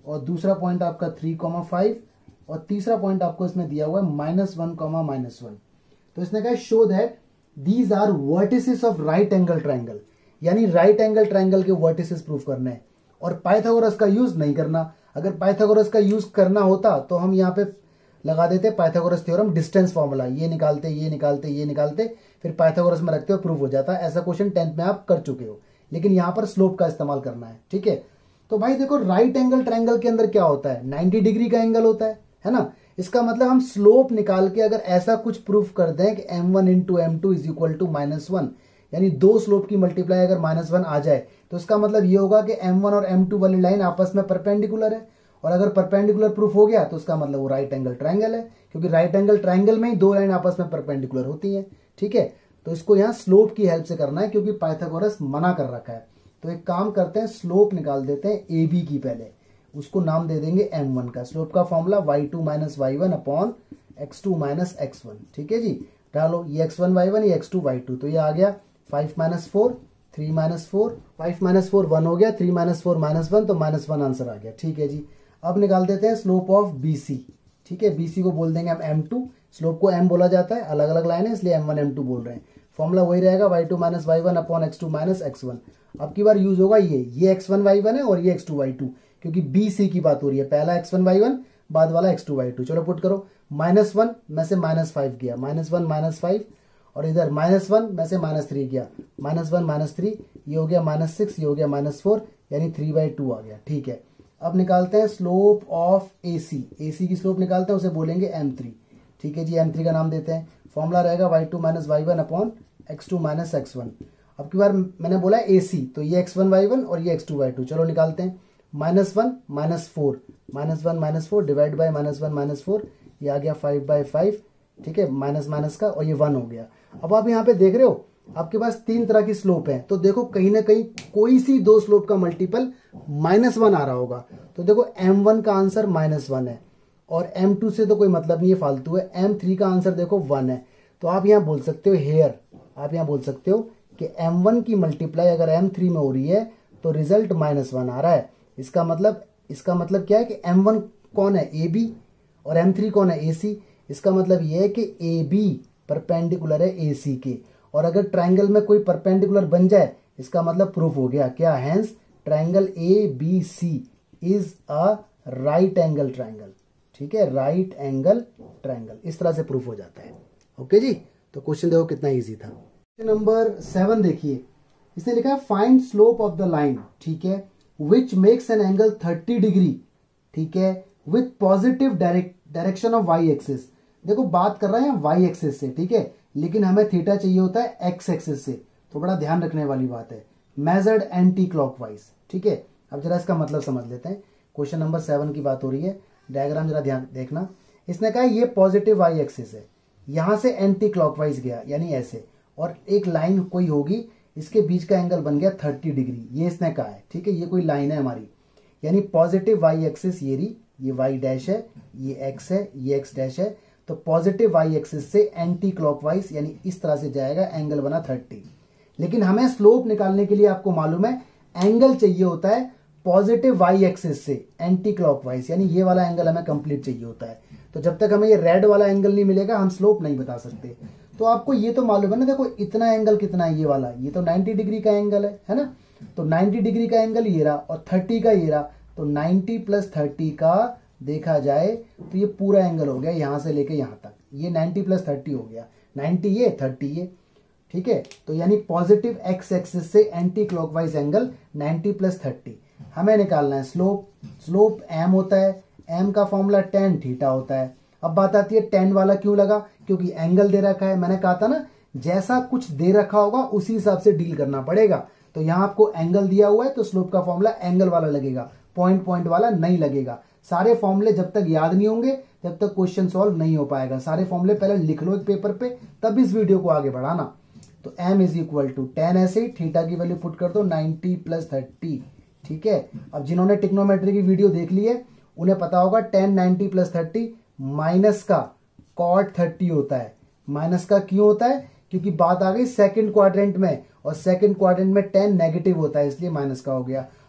और दूसरा पॉइंट आपका थ्री कॉमा फाइव और तीसरा पॉइंट आपको इसमें दिया हुआ है minus one comma minus one. तो इसने कहा show that these are vertices of right angle triangle, यानी राइट एंगल ट्राइंगल के वर्टिसेस प्रूफ करने हैं और पाइथागोरस का यूज नहीं करना। अगर पाइथागोरस का यूज करना होता तो हम यहाँ पे लगा देते पाइथागोरस थ्योरम डिस्टेंस फॉर्मूला, ये निकालते ये निकालते ये निकालते फिर पाइथागोरस में रखते हो प्रूफ हो जाता। ऐसा क्वेश्चन टेंथ में आप कर चुके हो, लेकिन यहाँ पर स्लोप का इस्तेमाल करना है। ठीक है, तो भाई देखो राइट एंगल ट्राइंगल के अंदर क्या होता है, नाइन्टी डिग्री का एंगल होता है, है ना। इसका मतलब हम स्लोप निकाल के अगर ऐसा कुछ प्रूफ कर दें कि M one into M two is equal to minus one, यानी दो स्लोप की मल्टीप्लाई अगर माइनस वन आ जाए तो इसका मतलब ये होगा कि एम वन और एम टू वाली लाइन आपस में परपेंडिकुलर है, और अगर परपेंडिकुलर प्रूफ हो गया तो उसका मतलब वो राइट एंगल ट्राइंगल है, क्योंकि राइट एंगल ट्राइंगल में ही दो लाइन आपस में परपेंडिकुलर होती है। ठीक है, तो इसको यहाँ स्लोप की हेल्प से करना है क्योंकि पाइथागोरस मना कर रखा है। तो एक काम करते हैं, स्लोप निकाल देते हैं ए बी की, पहले उसको नाम दे देंगे एम वन का। स्लोप का formula y two minus Y one upon x two minus x one. ठीक है जी, डालो ये एक्स वन वाई वन, ये एक्स टू वाई टू, तो ये आ गया five minus four, three minus four, five minus four one हो गया, three minus four minus one, तो माइनस वन आंसर आ गया। ठीक है जी, अब निकाल देते हैं स्लोप ऑफ बी सी। ठीक है, बी सी को बोल देंगे हम एम टू, स्लोप को एम बोला जाता है, अलग अलग लाइन है इसलिए एम वन एम टू बोल रहे हैं। फॉर्मूला वही रहेगा Y two minus Y one upon x two minus x one. अब की बार यूज होगा ये ये एक्स वन वाई वन है और ये एक्स टू वाई टू, क्योंकि बी सी की बात हो रही है, पहला एक्स वन वाई वन बाद वाला एक्स टू वाई टू। चलो पुट करो, माइनस वन में से माइनस फाइव गया, माइनस वन माइनस फाइव, और इधर माइनस वन में से माइनस थ्री गया, माइनस वन माइनस थ्री, ये हो गया माइनस सिक्स, ये हो गया माइनस फोर, यानी थ्री बाई टू आ गया। ठीक है, अब निकालते हैं स्लोप ऑफ ए सी। ए सी की स्लोप निकालते हैं, उसे बोलेंगे एम थ्री। ठीक है जी, एम थ्री का नाम देते हैं। फॉर्मूला रहेगा Y two minus Y one upon x two minus x one. अब की बार मैंने बोला ए सी, तो ये एक्स वन वाई वन और ये एक्स टू वाई टू। चलो निकालते हैं, minus one minus four, minus one minus four divide by minus one minus four, ये आ गया फाइव बाई फाइव। ठीक है, माइनस माइनस का, और ये वन हो गया। अब आप यहाँ पे देख रहे हो आपके पास तीन तरह की स्लोप है, तो देखो कहीं ना कहीं कोई सी दो स्लोप का मल्टीपल माइनस वन आ रहा होगा। तो देखो एम वन का आंसर माइनस वन है और एम टू से तो कोई मतलब नहीं है, फालतू है। एम थ्री का आंसर देखो वन है, तो आप यहाँ बोल सकते हो हेयर, आप यहाँ बोल सकते हो कि एम वन की मल्टीप्लाई अगर एम थ्री में हो रही है तो रिजल्ट माइनस वन आ रहा है। इसका मतलब इसका मतलब क्या है कि एम वन कौन है, ए बी, और एम थ्री कौन है, ए सी। इसका मतलब यह है कि ए बी परपेंडिकुलर है ए सी के, और अगर ट्राइंगल में कोई परपेंडिकुलर बन जाए इसका मतलब प्रूफ हो गया क्या, hence triangle A B C is a right angle triangle. ठीक है, राइट एंगल ट्राइंगल, इस तरह से प्रूफ हो जाता है। ओके जी, तो क्वेश्चन देखो कितना इजी था। क्वेश्चन नंबर सेवन देखिए, इसने लिखा है find slope of the line, ठीक है, which makes an angle thirty degree, ठीक है, with positive direction of Y axis. देखो बात कर रहे हैं वाई एक्सिस से, ठीक है, लेकिन हमें थीटा चाहिए होता है एक्स एक्सिस से, तो बड़ा ध्यान रखने वाली बात है, मेजर्ड एंटी क्लॉकवाइज। ठीक है, अब जरा इसका मतलब समझ लेते हैं। क्वेश्चन नंबर सेवन की बात हो रही है, डायग्राम जरा ध्यान देखना। इसने कहा ये पॉजिटिव वाई एक्सिस है, यहां से एंटी क्लॉकवाइज गया यानी ऐसे, और एक लाइन कोई होगी, इसके बीच का एंगल बन गया थर्टी डिग्री, ये इसने कहा है। ठीक है, ये कोई लाइन है हमारी, यानी पॉजिटिव वाई एक्सिस ये रही, ये वाई डैश है, ये एक्स है, ये एक्स डैश है, तो पॉजिटिव वाई एक्सिस से एंटी क्लॉकवाइज यानी इस तरह से जाएगा, एंगल बना थर्टी। लेकिन हमें स्लोप निकालने के लिए आपको मालूम है एंगल चाहिए होता है पॉजिटिव वाई एक्सिस से एंटी क्लॉकवाइज, यानी ये वाला एंगल हमें कंप्लीट चाहिए होता है। तो जब तक हमें ये रेड वाला एंगल नहीं मिलेगा हम स्लोप नहीं बता सकते। तो आपको ये तो मालूम है ना, देखो इतना एंगल कितना है, ये वाला, ये तो नाइन्टी डिग्री का एंगल है, है ना। तो नाइन्टी डिग्री का एंगल ये रहा और थर्टी का ये रहा, तो नाइन्टी प्लस थर्टी का देखा जाए तो ये पूरा एंगल हो गया यहां से लेके यहां तक, ये नाइन्टी प्लस थर्टी हो गया, नाइन्टी ये थर्टी ये। ठीक है, तो यानी पॉजिटिव एक्स एक्सिस से anti clockwise angle ninety plus thirty. हमें निकालना है स्लोप, स्लोप एम होता है, एम का फॉर्मूला टेन थीटा होता है। अब बात आती है टेन वाला क्यों लगा, क्योंकि एंगल दे रखा है। मैंने कहा था ना जैसा कुछ दे रखा होगा उसी हिसाब से डील करना पड़ेगा। तो यहां आपको एंगल दिया हुआ है तो स्लोप का फॉर्मूला एंगल वाला लगेगा, पॉइंट पॉइंट वाला नहीं लगेगा। सारे फॉर्मूले जब तक याद नहीं होंगे तब तक क्वेश्चन सॉल्व नहीं हो पाएगा। सारे फॉर्मूले पहले लिख लो एक पेपर पे, तब इस वीडियो को आगे बढ़ाना। तो m is equal to tan, ऐसे ही थीटा की वैल्यू पुट कर दो नाइन्टी प्लस थर्टी। ठीक है, अब जिन्होंने टिग्नोमेट्री की वीडियो देख ली है उन्हें पता होगा tan ninety plus thirty minus का कॉट थर्टी होता है। माइनस का क्यों होता है, क्योंकि बात आ गई सेकंड क्वाड्रेंट में, और सेकंड क्वाड्रेंट में टेन नेगेटिव होता है इसलिए माइनस का हो गया।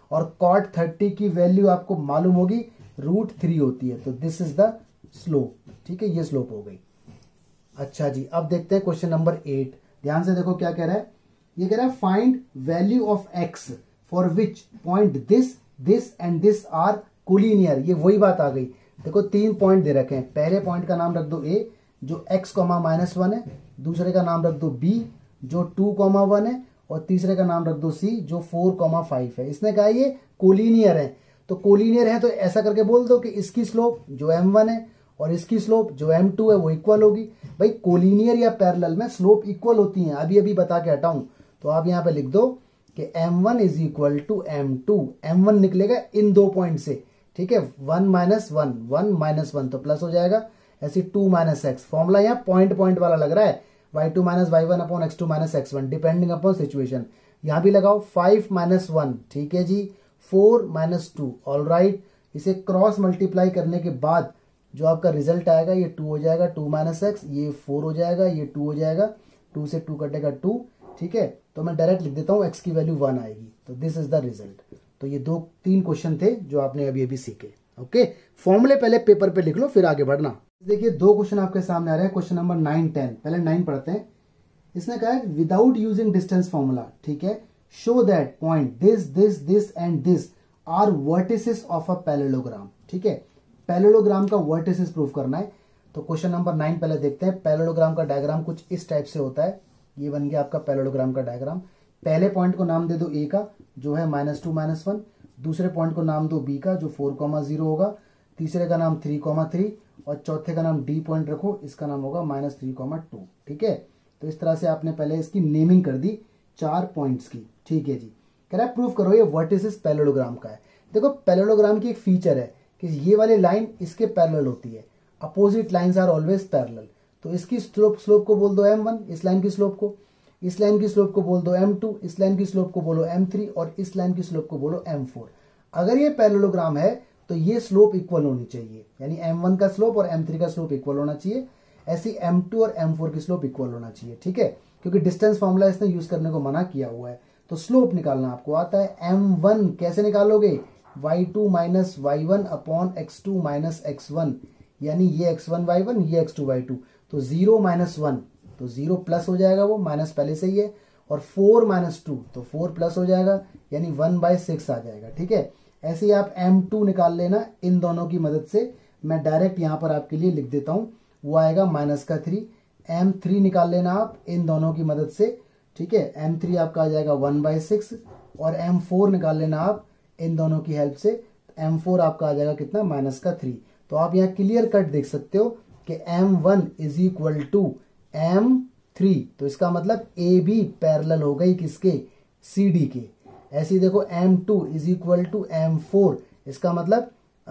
और कॉट थर्टी की वैल्यू आपको मालूम होगी रूट थ्री होती है, तो दिस इज द स्लोप। ठीक है, ये स्लोप हो गई। अच्छा जी, अब देखते हैं क्वेश्चन नंबर एट। ध्यान से देखो क्या कह रहा है। ये कह रहा है find value of X for which point this this and this are collinear. ये वही बात आ गई। देखो तीन पॉइंट दे रखे हैं, पहले पॉइंट का नाम रख दो ए जो x कॉमा माइनस वन है, दूसरे का नाम रख दो b जो टू कॉमा वन है, और तीसरे का नाम रख दो c जो फोर कॉमा फाइव है। इसने कहा ये कोलिनियर है, तो कोलिनियर है तो ऐसा करके बोल दो कि इसकी स्लोप जो एम वन है और इसकी स्लोप जो एम टू है वो इक्वल होगी। भाई कोलिनियर या पैरेलल में स्लोप इक्वल होती हैं, अभी अभी बता के हटाऊं। तो आप यहां पे लिख दो कि M one is equal to M two. M one निकलेगा इन दो पॉइंट से, ठीक है, one minus one, one minus one तो प्लस हो जाएगा, ऐसी टू माइनस एक्स। फॉर्मूला यहाँ पॉइंट पॉइंट वाला लग रहा है, Y two minus Y one upon x two minus x one depending upon situation. यहां भी लगाओ फाइव माइनस वन, ठीक है जी, four minus two, all right. इसे क्रॉस मल्टीप्लाई करने के बाद जो आपका रिजल्ट आएगा ये टू हो जाएगा, टू माइनस एक्स, ये फोर हो जाएगा, ये टू हो जाएगा, टू से टू कटेगा टू, ठीक है। तो मैं डायरेक्ट लिख देता हूं एक्स की वैल्यू वन आएगी, तो दिस इज द रिजल्ट। तो ये दो तीन क्वेश्चन थे जो आपने अभी अभी सीखे। ओके, फॉर्मूले पहले पेपर पे लिख लो फिर आगे बढ़ना। देखिए दो क्वेश्चन आपके सामने आ रहे हैं, क्वेश्चन नंबर नाइन टेन। पहले नाइन पढ़ते हैं। इसने कहा है विदाउट यूजिंग डिस्टेंस फॉर्मूला, ठीक है, show that point this this this and this are vertices of a parallelogram. ठीक है, पैरेललोग्राम का वर्टिसेस प्रूफ करना है। तो क्वेश्चन नंबर नाइन पहले देखते हैं। पैरेललोग्राम का डायग्राम कुछ इस टाइप से होता है। ये बन गया आपका पैरेललोग्राम का डायग्राम। पहले पॉइंट को नाम दे दो ए का जो है माइनस टू माइनस वन, दूसरे पॉइंट को नाम दो बी का जो फोर कॉमा जीरो होगा, तीसरे का नाम थ्री कॉमा थ्री, और चौथे का नाम डी पॉइंट रखो, इसका नाम होगा माइनस थ्री कॉमा टू। ठीक है, तो इस तरह से आपने पहले इसकी नेमिंग कर दी चार पॉइंट्स की। ठीक है जी, कह रहा है प्रूफ करो ये वर्टिसेस पैरेललोग्राम का है। देखो पैरेललोग्राम की एक फीचर है कि ये वाली लाइन इसके पैरेलल होती है, opposite lines are always parallel. तो इसकी स्लोप स्लोप को बोल दो एम वन, इस लाइन की स्लोप को, इस लाइन की स्लोप को बोल दो एम टू, इस लाइन की स्लोप को बोलो एम थ्री, और इस लाइन की स्लोप को बोलो एम फोर। अगर ये पैरेललोग्राम है तो ये स्लोप इक्वल होनी चाहिए, यानी एम वन का स्लोप और एम थ्री का स्लोप इक्वल होना चाहिए। ऐसी एम टू और एम फोर की स्लोप इक्वल होना चाहिए। ठीक है, क्योंकि डिस्टेंस फॉर्मूला इसने यूज करने को मना किया हुआ है। तो स्लोप निकालना आपको आता है। एम वन कैसे निकालोगे, Y two minus Y one upon x two minus x one, यानी ये एक्स वन वाई वन, ये एक्स टू वाई टू, तो जीरो माइनस वन तो जीरो प्लस हो जाएगा, वो माइनस पहले से ही है, और फोर माइनस टू तो फोर प्लस हो जाएगा, यानी वन बाय सिक्स आ जाएगा। ठीक है, ऐसे ही आप एम टू निकाल लेना इन दोनों की मदद से। मैं डायरेक्ट यहां पर आपके लिए लिख देता हूं, वो आएगा माइनस का थ्री। एम थ्री निकाल लेना आप इन दोनों की मदद से। ठीक है, एम थ्री आपका आ जाएगा वन बाय सिक्स, और एम फोर निकाल लेना आप इन दोनों की हेल्प से। एम फोर आपका आ जाएगा कितना, माइनस का थ्री। तो आप यहाँ क्लियर कट देख सकते हो कि M one is equal to M three, तो इसका मतलब ए बी पैरेलल हो गई किसके, सी डी के। ऐसे ही देखो M two is equal to M four, इसका मतलब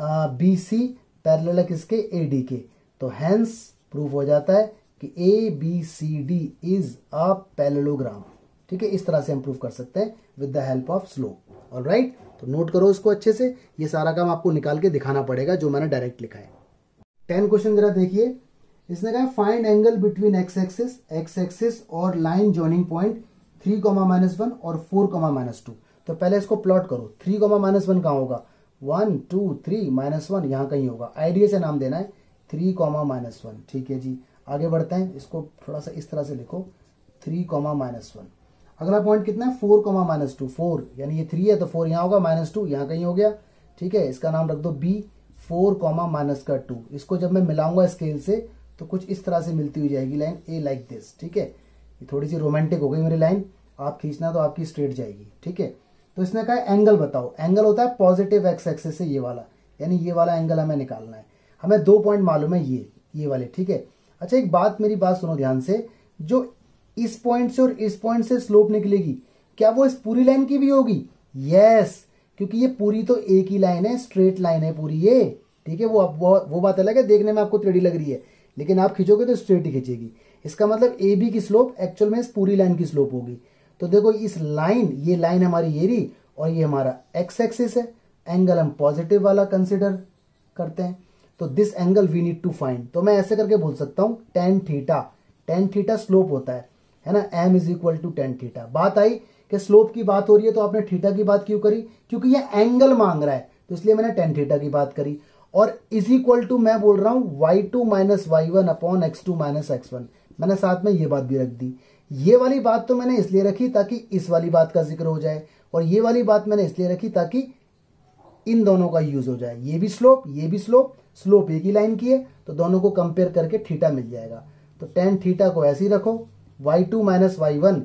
बी सी पैरेलल है किसके, ए डी के। तो हेंस प्रूफ हो जाता है कि A B C D is a parallelogram. ठीक है, इस तरह से हम प्रूफ कर सकते हैं with the help of slope. All right, तो नोट करो इसको अच्छे से। ये सारा काम आपको निकाल के दिखाना पड़ेगा जो मैंने डायरेक्ट लिखा है। टेन क्वेश्चन जरा देखिए। इसने कहा find angle between X axis X axis और line joining point three comma minus one और फोर कॉमा माइनस टू। तो पहले इसको प्लॉट करो। थ्री कॉमा माइनस वन कहाँ होगा, one two three minus one यहाँ कहीं होगा। आइडिया से नाम देना है थ्री कॉमा माइनस वन। ठीक है जी, आगे बढ़ते हैं। इसको थोड़ा सा इस तरह से लिखो, थ्री कॉमा माइनस वन। अगला पॉइंट कितना है, four comma minus two, four यानी ये थ्री है तो फोर यहाँ होगा, माइनस टू यहाँ कहीं हो गया। ठीक है, इसका नाम रख दो बी, फोर कॉमा माइनस का टू। इसको जब मैं मिलाऊंगा स्केल से तो कुछ इस तरह से मिलती हुई जाएगी लाइन, ए लाइक दिस। ठीक है, ये थोड़ी सी रोमांटिक हो गई मेरी लाइन, आप खींचना तो आपकी स्ट्रेट जाएगी। ठीक है, तो इसने कहा एंगल बताओ। एंगल होता है पॉजिटिव एक्स एक्सिस से ये वाला, यानी ये वाला एंगल हमें निकालना है। हमें दो पॉइंट मालूम है, ये ये वाले। ठीक है, अच्छा एक बात, मेरी बात सुनो ध्यान से। जो इस पॉइंट से और इस पॉइंट से स्लोप निकलेगी, क्या वो इस पूरी लाइन की भी होगी? यस, क्योंकि ये पूरी तो एक ही लाइन है, स्ट्रेट लाइन है पूरी ये। ठीक है, वो वो, वो बात अलग है, देखने में आपको टेढ़ी लग रही है, लेकिन आप खींचोगे तो स्ट्रेट ही खींचेगी। इसका मतलब ए बी की स्लोप एक्चुअल में इस पूरी लाइन की स्लोप होगी। तो देखो इस लाइन, ये लाइन हमारी ये रही, और ये हमारा एक्स एक्सिस है। एंगल हम पॉजिटिव वाला कंसिडर करते हैं, तो this angle we need to find. तो मैं ऐसे करके बोल सकता हूं tan theta. Tan theta slope होता है है ना, M is equal to tan theta. बात आई कि स्लोप की बात हो रही है तो आपने थीटा की बात क्यों करी, क्योंकि ये एंगल मांग रहा है तो इसलिए मैंने टेन थीटा की बात करी। और इज इक्वल टू मैं बोल रहा हूं Y two minus Y one upon x two minus x one, मैंने साथ में ये बात भी रख दी। ये वाली बात तो मैंने इसलिए रखी ताकि इस वाली बात का जिक्र हो जाए, और ये वाली बात मैंने इसलिए रखी ताकि इन दोनों का यूज हो जाए। ये भी स्लोप ये भी स्लोप, स्लोप एक ही लाइन की है तो दोनों को कंपेयर करके थीटा मिल जाएगा। तो टेन थीटा को ऐसे ही रखो, Y two minus Y one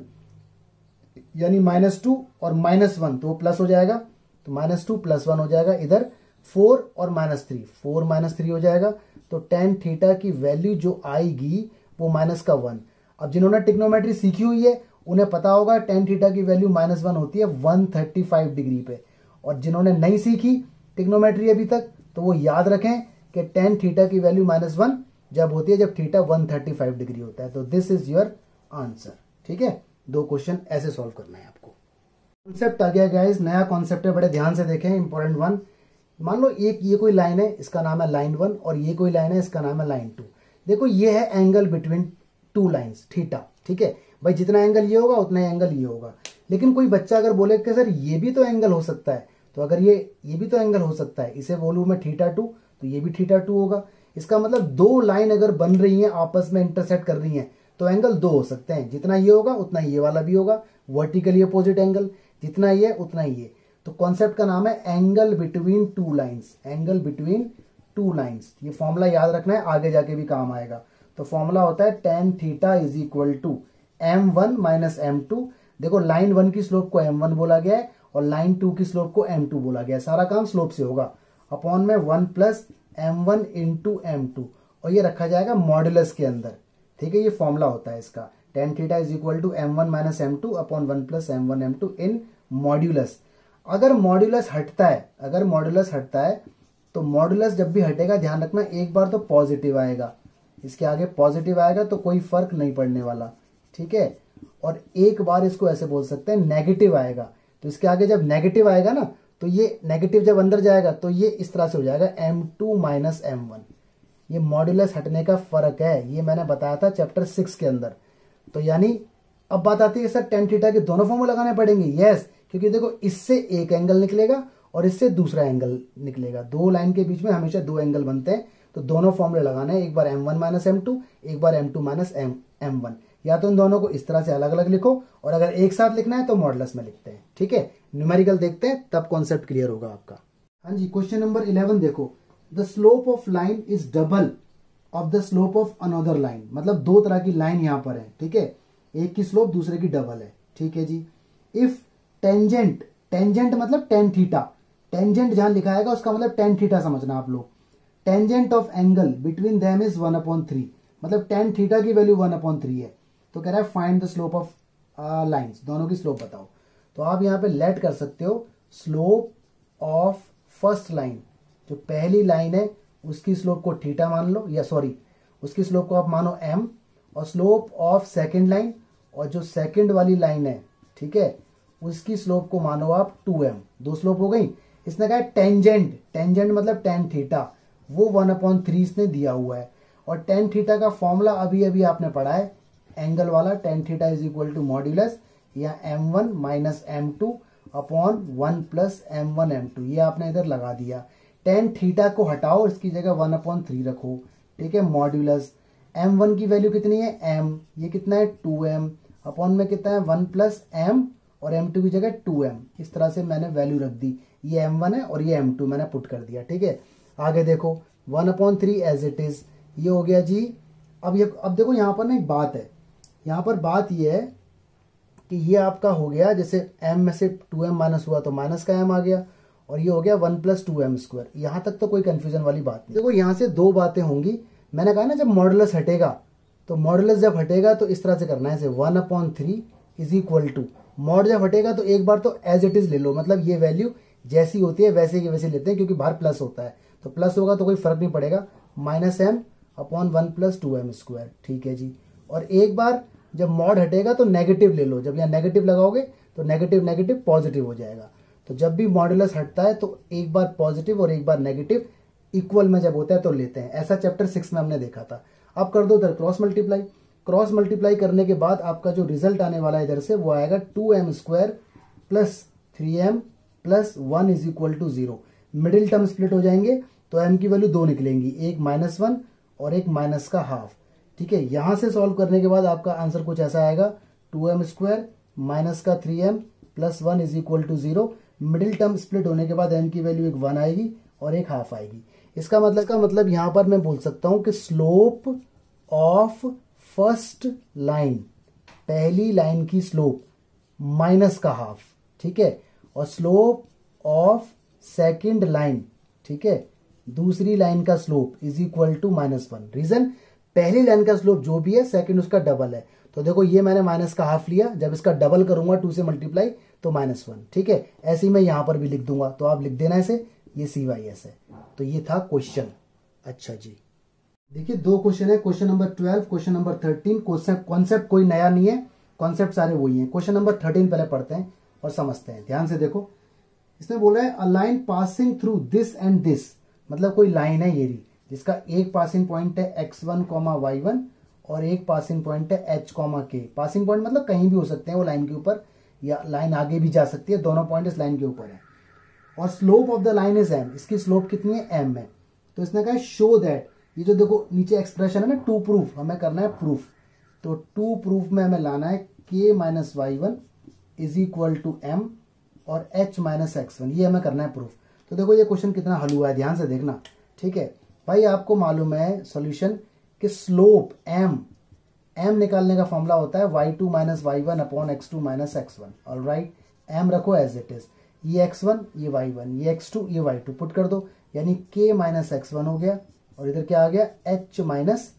यानी माइनस टू और माइनस वन तो वो प्लस हो जाएगा, तो माइनस टू प्लस वन हो जाएगा, इधर फोर और minus three, four minus three हो जाएगा। तो टेन थीटा की वैल्यू जो आएगी वो माइनस का वन। अब जिन्होंने टिग्नोमेट्री सीखी हुई है उन्हें पता होगा टेन थीटा की वैल्यू माइनस वन होती है वन थर्टी फाइव डिग्री पे, और जिन्होंने नहीं सीखी टिग्नोमेट्री अभी तक तो वो याद रखें कि टेन थीटा की वैल्यू माइनस वन जब होती है जब theta one thirty five degree होता है। तो दिस इज योर आंसर। ठीक है, दो क्वेश्चन ऐसे सॉल्व करना है आपको। कॉन्सेप्ट आ गया गाइस, नया कॉन्सेप्ट है, बड़े ध्यान से देखें, इंपॉर्टेंट वन। मान लो एक ये कोई लाइन है, इसका नाम है लाइन वन, और ये कोई लाइन है, इसका नाम है लाइन टू। देखो ये है angle between two lines theta. ठीक है भाई, जितना एंगल ये होगा उतना एंगल ये होगा। लेकिन कोई बच्चा अगर बोले कि सर ये भी तो एंगल हो सकता है, तो अगर ये ये भी तो एंगल हो सकता है, इसे बोलूं मैं थीटा टू तो ये भी थीटा टू होगा। इसका मतलब दो लाइन अगर बन रही हैं आपस में इंटरसेक्ट कर रही हैं तो एंगल दो हो सकते हैं, जितना ये होगा उतना ये वाला भी होगा, वर्टिकली अपोजिट एंगल, जितना ये उतना ये। तो कॉन्सेप्ट का नाम है angle between two lines, angle between two lines. ये फॉर्मूला याद रखना है, आगे जाके भी काम आएगा। तो फॉर्मूला होता है tan theta is equal to M one minus M two. देखो लाइन वन की स्लोप को एम वन बोला गया है और लाइन टू की स्लोप को एम टू बोला गया है, सारा काम स्लोप से होगा। अपॉन में one plus M one into M two, और ये रखा जाएगा मॉडुलस के अंदर। ठीक है, ये फॉर्मूला होता है इसका, tan theta is equal to M one minus M two upon one plus M one M two in modulus. अगर मॉड्यूलस हटता है अगर मॉड्यूलस हटता है तो मॉड्यूलस जब भी हटेगा ध्यान रखना एक बार तो पॉजिटिव आएगा, इसके आगे पॉजिटिव आएगा तो कोई फर्क नहीं पड़ने वाला। ठीक है, और एक बार इसको ऐसे बोल सकते हैं नेगेटिव आएगा, तो इसके आगे जब नेगेटिव आएगा ना तो ये नेगेटिव जब अंदर जाएगा तो ये इस तरह से हो जाएगा M two minus M one. ये मॉड्यूलस हटने का फर्क है, ये मैंने बताया था चैप्टर सिक्स के अंदर। तो यानी अब बात आती है सर टेन थीटा के दोनों फॉर्मूले लगाने पड़ेंगे। यस, क्योंकि देखो इससे एक एंगल निकलेगा और इससे दूसरा एंगल निकलेगा, दो लाइन के बीच में हमेशा दो एंगल बनते हैं, तो दोनों फॉर्मूले लगाने हैं, एक बार M one minus M two, एक बार M two minus M M one. या तो इन दोनों को इस तरह से अलग अलग लिखो, और अगर एक साथ लिखना है तो मॉडुलस में लिखते हैं। ठीक है, न्यूमेरिकल देखते हैं तब कॉन्सेप्ट क्लियर होगा आपका। हाँ जी, क्वेश्चन नंबर इलेवन देखो, the slope of line is double of the slope of another line. मतलब दो तरह की लाइन यहां पर है। ठीक है, एक की स्लोप दूसरे की डबल है। ठीक है जी, इफ टेंजेंट, टेंजेंट मतलब टेन थीटा, टेंजेंट जहां लिखा आएगा उसका मतलब टेन थीटा समझना आप लोग। Tangent of angle between them is one upon three, मतलब टेन थीटा की वैल्यू वन अपॉन थ्री है। तो कह रहा है find the slope of lines, दोनों की स्लोप बताओ। तो आप यहां पे लेट कर सकते हो स्लोप ऑफ फर्स्ट लाइन, जो पहली लाइन है उसकी स्लोप को थीटा मान लो, या सॉरी उसकी स्लोप को आप मानो एम, और स्लोप ऑफ सेकंड लाइन, और जो सेकंड वाली लाइन है ठीक है उसकी स्लोप को मानो आप टू एम। दो स्लोप हो गई। इसने कहा टेंजेंट, टेंजेंट मतलब टेन थीटा, वो वन अपॉन थ्री इसने दिया हुआ है। और टेन थीटा का फॉर्मूला अभी अभी आपने पढ़ा है, एंगल वाला, tan theta is equal to modulus या M one minus M two upon one plus M one M two, ये आपने इधर लगा दिया। टेन थीटा को हटाओ, इसकी जगह वन अपॉन थ्री रखो। ठीक है, मॉड्यूलस एम वन की वैल्यू कितनी है एम, ये कितना है टू एम, अपॉन में कितना है वन प्लस एम, और एम टू की जगह टू एम। इस तरह से मैंने वैल्यू रख दी, ये एम वन है और ये एम टू मैंने पुट कर दिया। ठीक है, आगे देखो one upon three as it is, ये हो गया जी। अब ये अब देखो यहाँ पर ना एक बात है, यहाँ पर बात ये है कि ये आपका हो गया, जैसे m में से टू एम माइनस हुआ तो माइनस का m आ गया, और ये हो गया one plus two M square. यहाँ तक तो कोई कंफ्यूजन वाली बात नहीं। देखो यहाँ से दो बातें होंगी, मैंने कहा ना जब मॉडुलस हटेगा, तो मॉडुलस जब हटेगा तो इस तरह से करना है, जैसे one upon three is equal to, mod जब हटेगा तो एक बार तो एज इट इज ले लो, मतलब ये वैल्यू जैसी होती है वैसे की वैसे लेते हैं, क्योंकि बाहर प्लस होता है तो प्लस होगा तो कोई फर्क नहीं पड़ेगा, minus M upon one plus two M square. ठीक है जी, और एक बार जब मॉड हटेगा तो नेगेटिव ले लो, जब यहाँ नेगेटिव लगाओगे तो नेगेटिव नेगेटिव पॉजिटिव हो जाएगा। तो जब भी मॉडुलस हटता है तो एक बार पॉजिटिव और एक बार नेगेटिव इक्वल में जब होता है तो लेते हैं, ऐसा चैप्टर सिक्स में हमने देखा था। अब कर दो इधर क्रॉस मल्टीप्लाई, क्रॉस मल्टीप्लाई करने के बाद आपका जो रिजल्ट आने वाला है इधर से वो आएगा two M square plus three M plus one is equal to zero. Middle term split हो जाएंगे तो एम की वैल्यू दो निकलेंगी, एक माइनस वन और एक माइनस का हाफ। ठीक है, यहां से सॉल्व करने के बाद आपका आंसर कुछ ऐसा आएगा, टू एम स्क्वायर माइनस का three M plus one is equal to zero. Middle term split होने के बाद एम की वैल्यू एक वन आएगी और एक हाफ आएगी। इसका मतलब का मतलब यहां पर मैं बोल सकता हूं कि स्लोप ऑफ फर्स्ट लाइन, पहली लाइन की स्लोप माइनस का हाफ, ठीक है, और स्लोप ऑफ सेकंड लाइन, ठीक है, दूसरी लाइन का slope is equal to minus one. Reason, पहली लाइन का स्लोप जो भी है सेकंड उसका डबल है। तो देखो ये मैंने माइनस का हाफ लिया, जब इसका डबल करूंगा टू से मल्टीप्लाई तो माइनस वन। ठीक है, ऐसे ही मैं यहां पर भी लिख दूंगा, तो आप लिख देना इसे, ये सी वाई एस है। तो ये था क्वेश्चन। अच्छा जी, देखिए दो क्वेश्चन है, question number twelve, question number thirteen. Concept concept कोई नया नहीं है, कॉन्सेप्ट सारे वही हैं। क्वेश्चन नंबर थर्टीन पहले पढ़ते हैं और समझते हैं, ध्यान से देखो। इसमें बोल रहा है a line passing through this and this, मतलब कोई लाइन है ये रही, जिसका एक पासिंग पॉइंट है x one comma Y one और एक पासिंग पॉइंट है H comma K. Passing point मतलब कहीं भी हो सकते हैं वो लाइन के ऊपर, या लाइन आगे भी जा सकती है, दोनों पॉइंट इस लाइन के ऊपर है। और slope of the line is M, इसकी स्लोप कितनी है, एम है। तो इसने कहा शो दैट, ये जो देखो नीचे एक्सप्रेशन है ना, टू प्रूफ, हमें करना है प्रूफ। तो टू प्रूफ में हमें लाना है K minus Y one is equal to M और एच माइनस एक्स वन, ये हमें करना है प्रूफ। तो देखो ये क्वेश्चन कितना हल हुआ है, ध्यान से देखना। ठीक है भाई, आपको मालूम है सॉल्यूशन कि स्लोप एम, एम निकालने का फॉर्मूला होता है Y two minus Y one upon x two minus x one. Alright, M रखो एज इट इज, ये एक्स वन, ये वाई वन, ये एक्स टू, ये वाई टू, पुट कर दो, यानी के माइनस एक्स वन हो गया। और इधर क्या आ गया, एच माइनस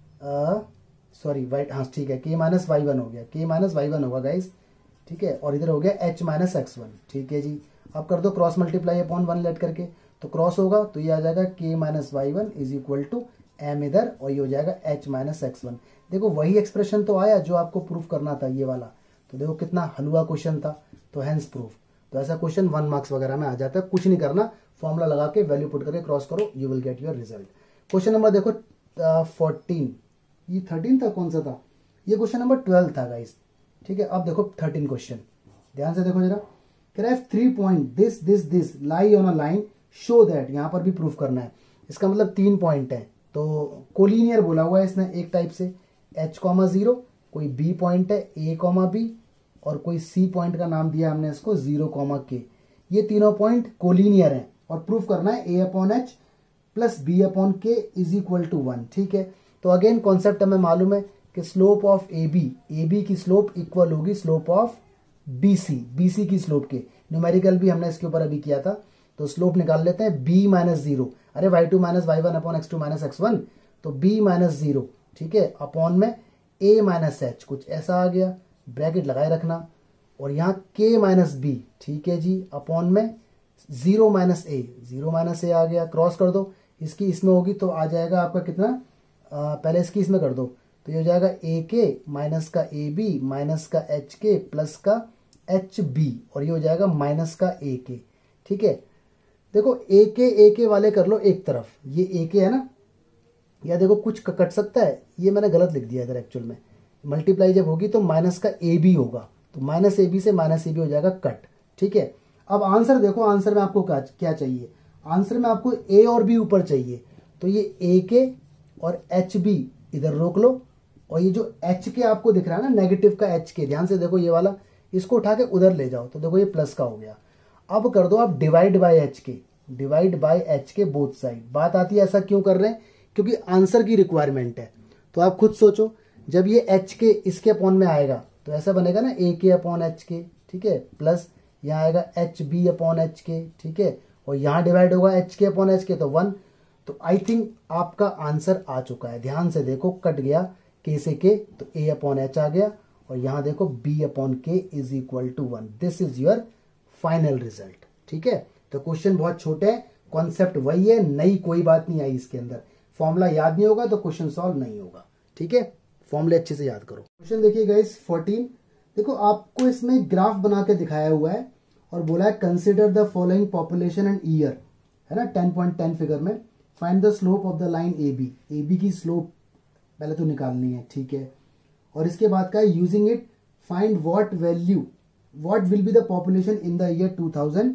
सॉरी वाई, हाँ ठीक है, के माइनस वाई वन हो गया, के माइनस वाई वन होगा गाइस। ठीक है, और इधर हो गया एच माइनस एक्स वन। ठीक है जी, अब कर दो क्रॉस मल्टीप्लाई अपॉन वन लेट करके, तो क्रॉस होगा तो ये आ जाएगा K minus Y one is equal to M इधर, और ये हो जाएगा एच माइनस एक्स वन। देखो वही एक्सप्रेशन तो आया जो आपको प्रूफ करना था, ये वाला। तो देखो कितना हलवा क्वेश्चन था, तो हैंस प्रूफ। तो ऐसा क्वेश्चन वन मार्क्स वगैरह में आ जाता है, कुछ नहीं करना, फॉर्मूला लगा के वैल्यू पुट करके क्रॉस करो, you will get your result. Question number देखो फोर्टीन, ये थर्टीन था, कौन सा था, ये क्वेश्चन नंबर ट्वेल्व था गाइस। ठीक है, अब देखो थर्टीन क्वेश्चन, ध्यान से देखो जरा। कह रहा है three point this this this lie on a line show that, यहां पर भी प्रूफ करना है। इसका मतलब तीन पॉइंट है, तो कोलिनियर बोला हुआ है इसने एक टाइप से, एच कॉमा जीरो, कोई बी पॉइंट है ए कॉमा बी, और कोई सी पॉइंट का नाम दिया हमने इसको जीरो कॉमा के। ये तीनों पॉइंट कोलिनियर हैं और प्रूफ करना है A upon H plus B upon K is equal to one. ठीक है, तो अगेन कॉन्सेप्ट हमें मालूम है कि slope of A B, A B की स्लोप इक्वल होगी slope of B C, B C की स्लोप के। न्यूमेरिकल भी हमने इसके ऊपर अभी किया था, तो स्लोप निकाल लेते हैं बी माइनस जीरो, अरे y two minus Y one upon x two minus x one, तो बी माइनस जीरो, ठीक है, अपॉन में ए माइनस एच, कुछ ऐसा आ गया, ब्रैकेट लगाए रखना, और यहाँ के माइनस बी, ठीक है जी, अपॉन में zero minus A, zero minus A आ गया, क्रॉस कर दो, इसकी इसमें होगी तो आ जाएगा आपका कितना, आ, पहले इसकी इसमें कर दो, तो ये हो जाएगा ए के माइनस का ए बी माइनस का एच के प्लस का एच बी, और ये हो जाएगा माइनस का ए के। ठीक है, देखो ए के ए के वाले कर लो एक तरफ, ये ए के है ना, या देखो कुछ कट सकता है, ये मैंने गलत लिख दिया इधर, एक्चुअल में मल्टीप्लाई जब होगी तो माइनस का ए बी होगा, तो माइनस ए बी से माइनस ए बी हो जाएगा कट। ठीक है, अब आंसर देखो, आंसर में आपको क्या चाहिए, आंसर में आपको ए और बी ऊपर चाहिए, तो ये ए के और एच बी इधर रोक लो, और ये जो एच के आपको दिख रहा है ना, नेगेटिव का एच के, ध्यान से देखो ये वाला, इसको उठा के उधर ले जाओ, तो देखो ये प्लस का हो गया। अब कर दो आप divide by H K, divide by H K both side. बात आती है ऐसा क्यों कर रहे हैं, क्योंकि आंसर की रिक्वायरमेंट है। तो आप खुद सोचो, जब ये एच के इसके अपॉन में आएगा तो ऐसा बनेगा ना, ए के अपॉन एच के, ठीक है, प्लस यहाँ आएगा एच बी अपॉन एच के, ठीक है, और यहाँ डिवाइड होगा एच के अपॉन एच के, तो वन। तो आई थिंक आपका आंसर आ चुका है, ध्यान से देखो, कट गया के से के, तो ए अपॉन एच आ गया, और यहाँ देखो B upon K is equal to one. This is your final result. ठीक है, तो क्वेश्चन बहुत छोटे हैं, कॉन्सेप्ट वही है, नई कोई बात नहीं आई इसके अंदर। फॉर्मूला याद नहीं होगा तो क्वेश्चन सॉल्व नहीं होगा। ठीक है, फॉर्मूले अच्छे से याद करो। क्वेश्चन देखिए गाइस फोर्टीन, देखो आपको इसमें ग्राफ बना के दिखाया हुआ है और बोला है consider the following population and year, है ना, टेन पॉइंट टेन फिगर में, find the slope of the line A B. A B की स्लोप पहले तो निकालनी है, ठीक है, और इसके बाद का है using it find what value what will be the population in the year two thousand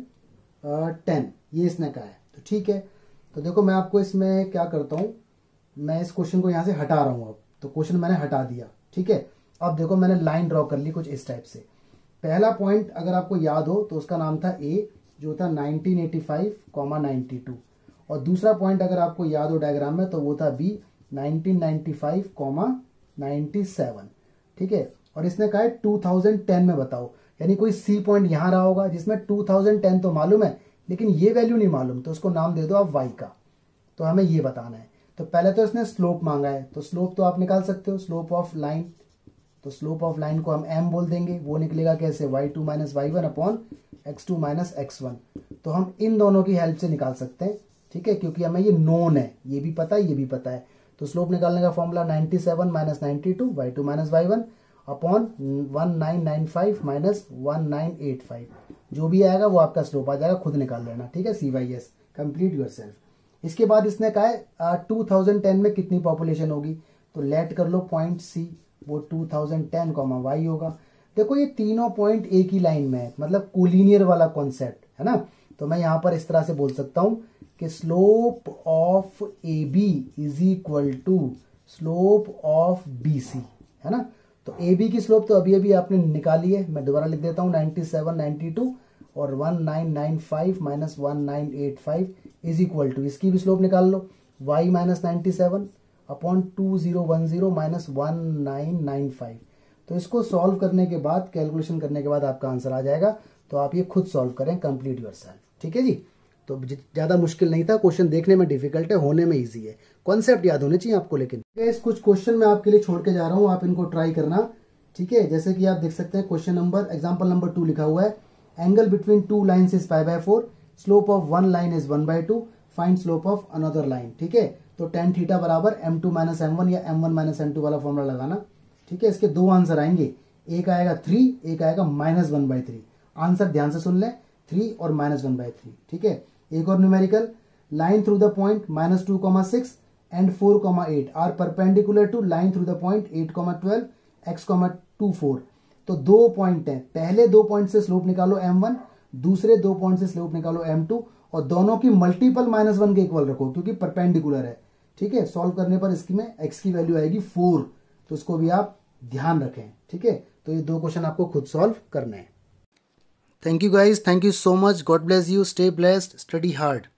ten, ये इसने कहा है। तो ठीक है, तो देखो मैं आपको इसमें क्या करता हूँ, मैं इस क्वेश्चन को यहाँ से हटा रहा हूँ। अब तो क्वेश्चन मैंने हटा दिया, ठीक है। अब देखो मैंने लाइन ड्रॉ कर ली कुछ इस टाइप से। पहला पॉइंट अगर आपको याद हो तो उसका नाम था ए, जो था nineteen eighty five comma ninety two, और दूसरा पॉइंट अगर आपको याद हो डायग्राम में तो वो था B, nineteen ninety five comma ninety seven, ठीक है। और इसने कहा है टू थाउजेंड टेन में बताओ, यानी कोई सी पॉइंट यहां रहा होगा जिसमें टू थाउजेंड टेन तो मालूम है लेकिन ये वैल्यू नहीं मालूम, तो उसको नाम दे दो आप वाई का। तो हमें ये बताना है। तो पहले तो इसने स्लोप मांगा है, तो स्लोप तो आप निकाल सकते हो, स्लोप ऑफ लाइन। तो स्लोप ऑफ लाइन को हम एम बोल देंगे, वो निकलेगा कैसे, y two minus Y one upon x two minus x one. तो हम इन दोनों की हेल्प से निकाल सकते हैं, ठीक है, क्योंकि हमें ये नोन है, ये भी पता है ये भी पता है। तो स्लोप निकालने का formula ninety seven minus ninety two Y two minus Y one upon one nine nine five minus one nine eight five, जो भी आएगा वो आपका स्लोप आ जाएगा, खुद निकाल लेना, ठीक है। C Y S, complete yourself. इसके बाद इसने कहा है टू थाउजेंड टेन में कितनी पॉपुलेशन होगी, तो लेट कर लो पॉइंट सी, वो two thousand ten comma Y होगा। देखो ये तीनों पॉइंट एक ही लाइन में है, मतलब कोलिनियर वाला कॉन्सेप्ट है ना। तो मैं यहां पर इस तरह से बोल सकता हूं कि slope of A B is equal to slope of B C, है ना। तो ए बी की स्लोप तो अभी अभी आपने निकाली है, मैं दोबारा लिख देता हूं नाइन्टी सेवन नाइन्टी टू और one nine nine five minus one nine eight five is equal to, इसकी भी स्लोप निकाल लो, y minus ninety seven upon two zero one zero minus one nine nine five. तो इसको solve करने के बाद, कैलकुलेशन करने के बाद आपका आंसर आ जाएगा। तो आप ये खुद सॉल्व करें, कंप्लीट योरसेल्फ, ठीक है जी। तो ज्यादा मुश्किल नहीं था, क्वेश्चन देखने में डिफिकल्ट है, होने में इजी है, कॉन्सेप्ट याद होने चाहिए आपको। लेकिन इस कुछ क्वेश्चन मैं आपके लिए छोड़ के जा रहा हूं, आप इनको ट्राई करना, ठीक है। जैसे कि आप देख सकते हैं question number example number two लिखा हुआ है, angle between two lines is pi by four, slope of one line is one by two, find slope of another line, ठीक है। तो टेन थीटा बराबर M two minus M one या M one minus M two वाला formula लगाना, ठीक है। इसके दो आंसर आएंगे, एक आएगा थ्री, एक आएगा minus one by three. Answer ध्यान से सुन ले, थ्री और माइनस वन बाई थ्री, ठीक है। एक और numerical, line through the point minus two comma six and four comma eight are perpendicular to line through the point eight comma twelve x comma two four. तो दो point है, पहले दो point से स्लोप निकालो एम वन, दूसरे दो point से स्लोप निकालो एम टू, और दोनों की मल्टीपल माइनस वन के इक्वल रखो क्योंकि परपेंडिकुलर है, ठीक है। सॉल्व करने पर इसकी में एक्स की वैल्यू आएगी फोर, तो इसको भी आप ध्यान रखें, ठीक है। तो ये दो क्वेश्चन आपको खुद सॉल्व करने हैं। Thank you guys, thank you so much, God bless you, stay blessed, study hard.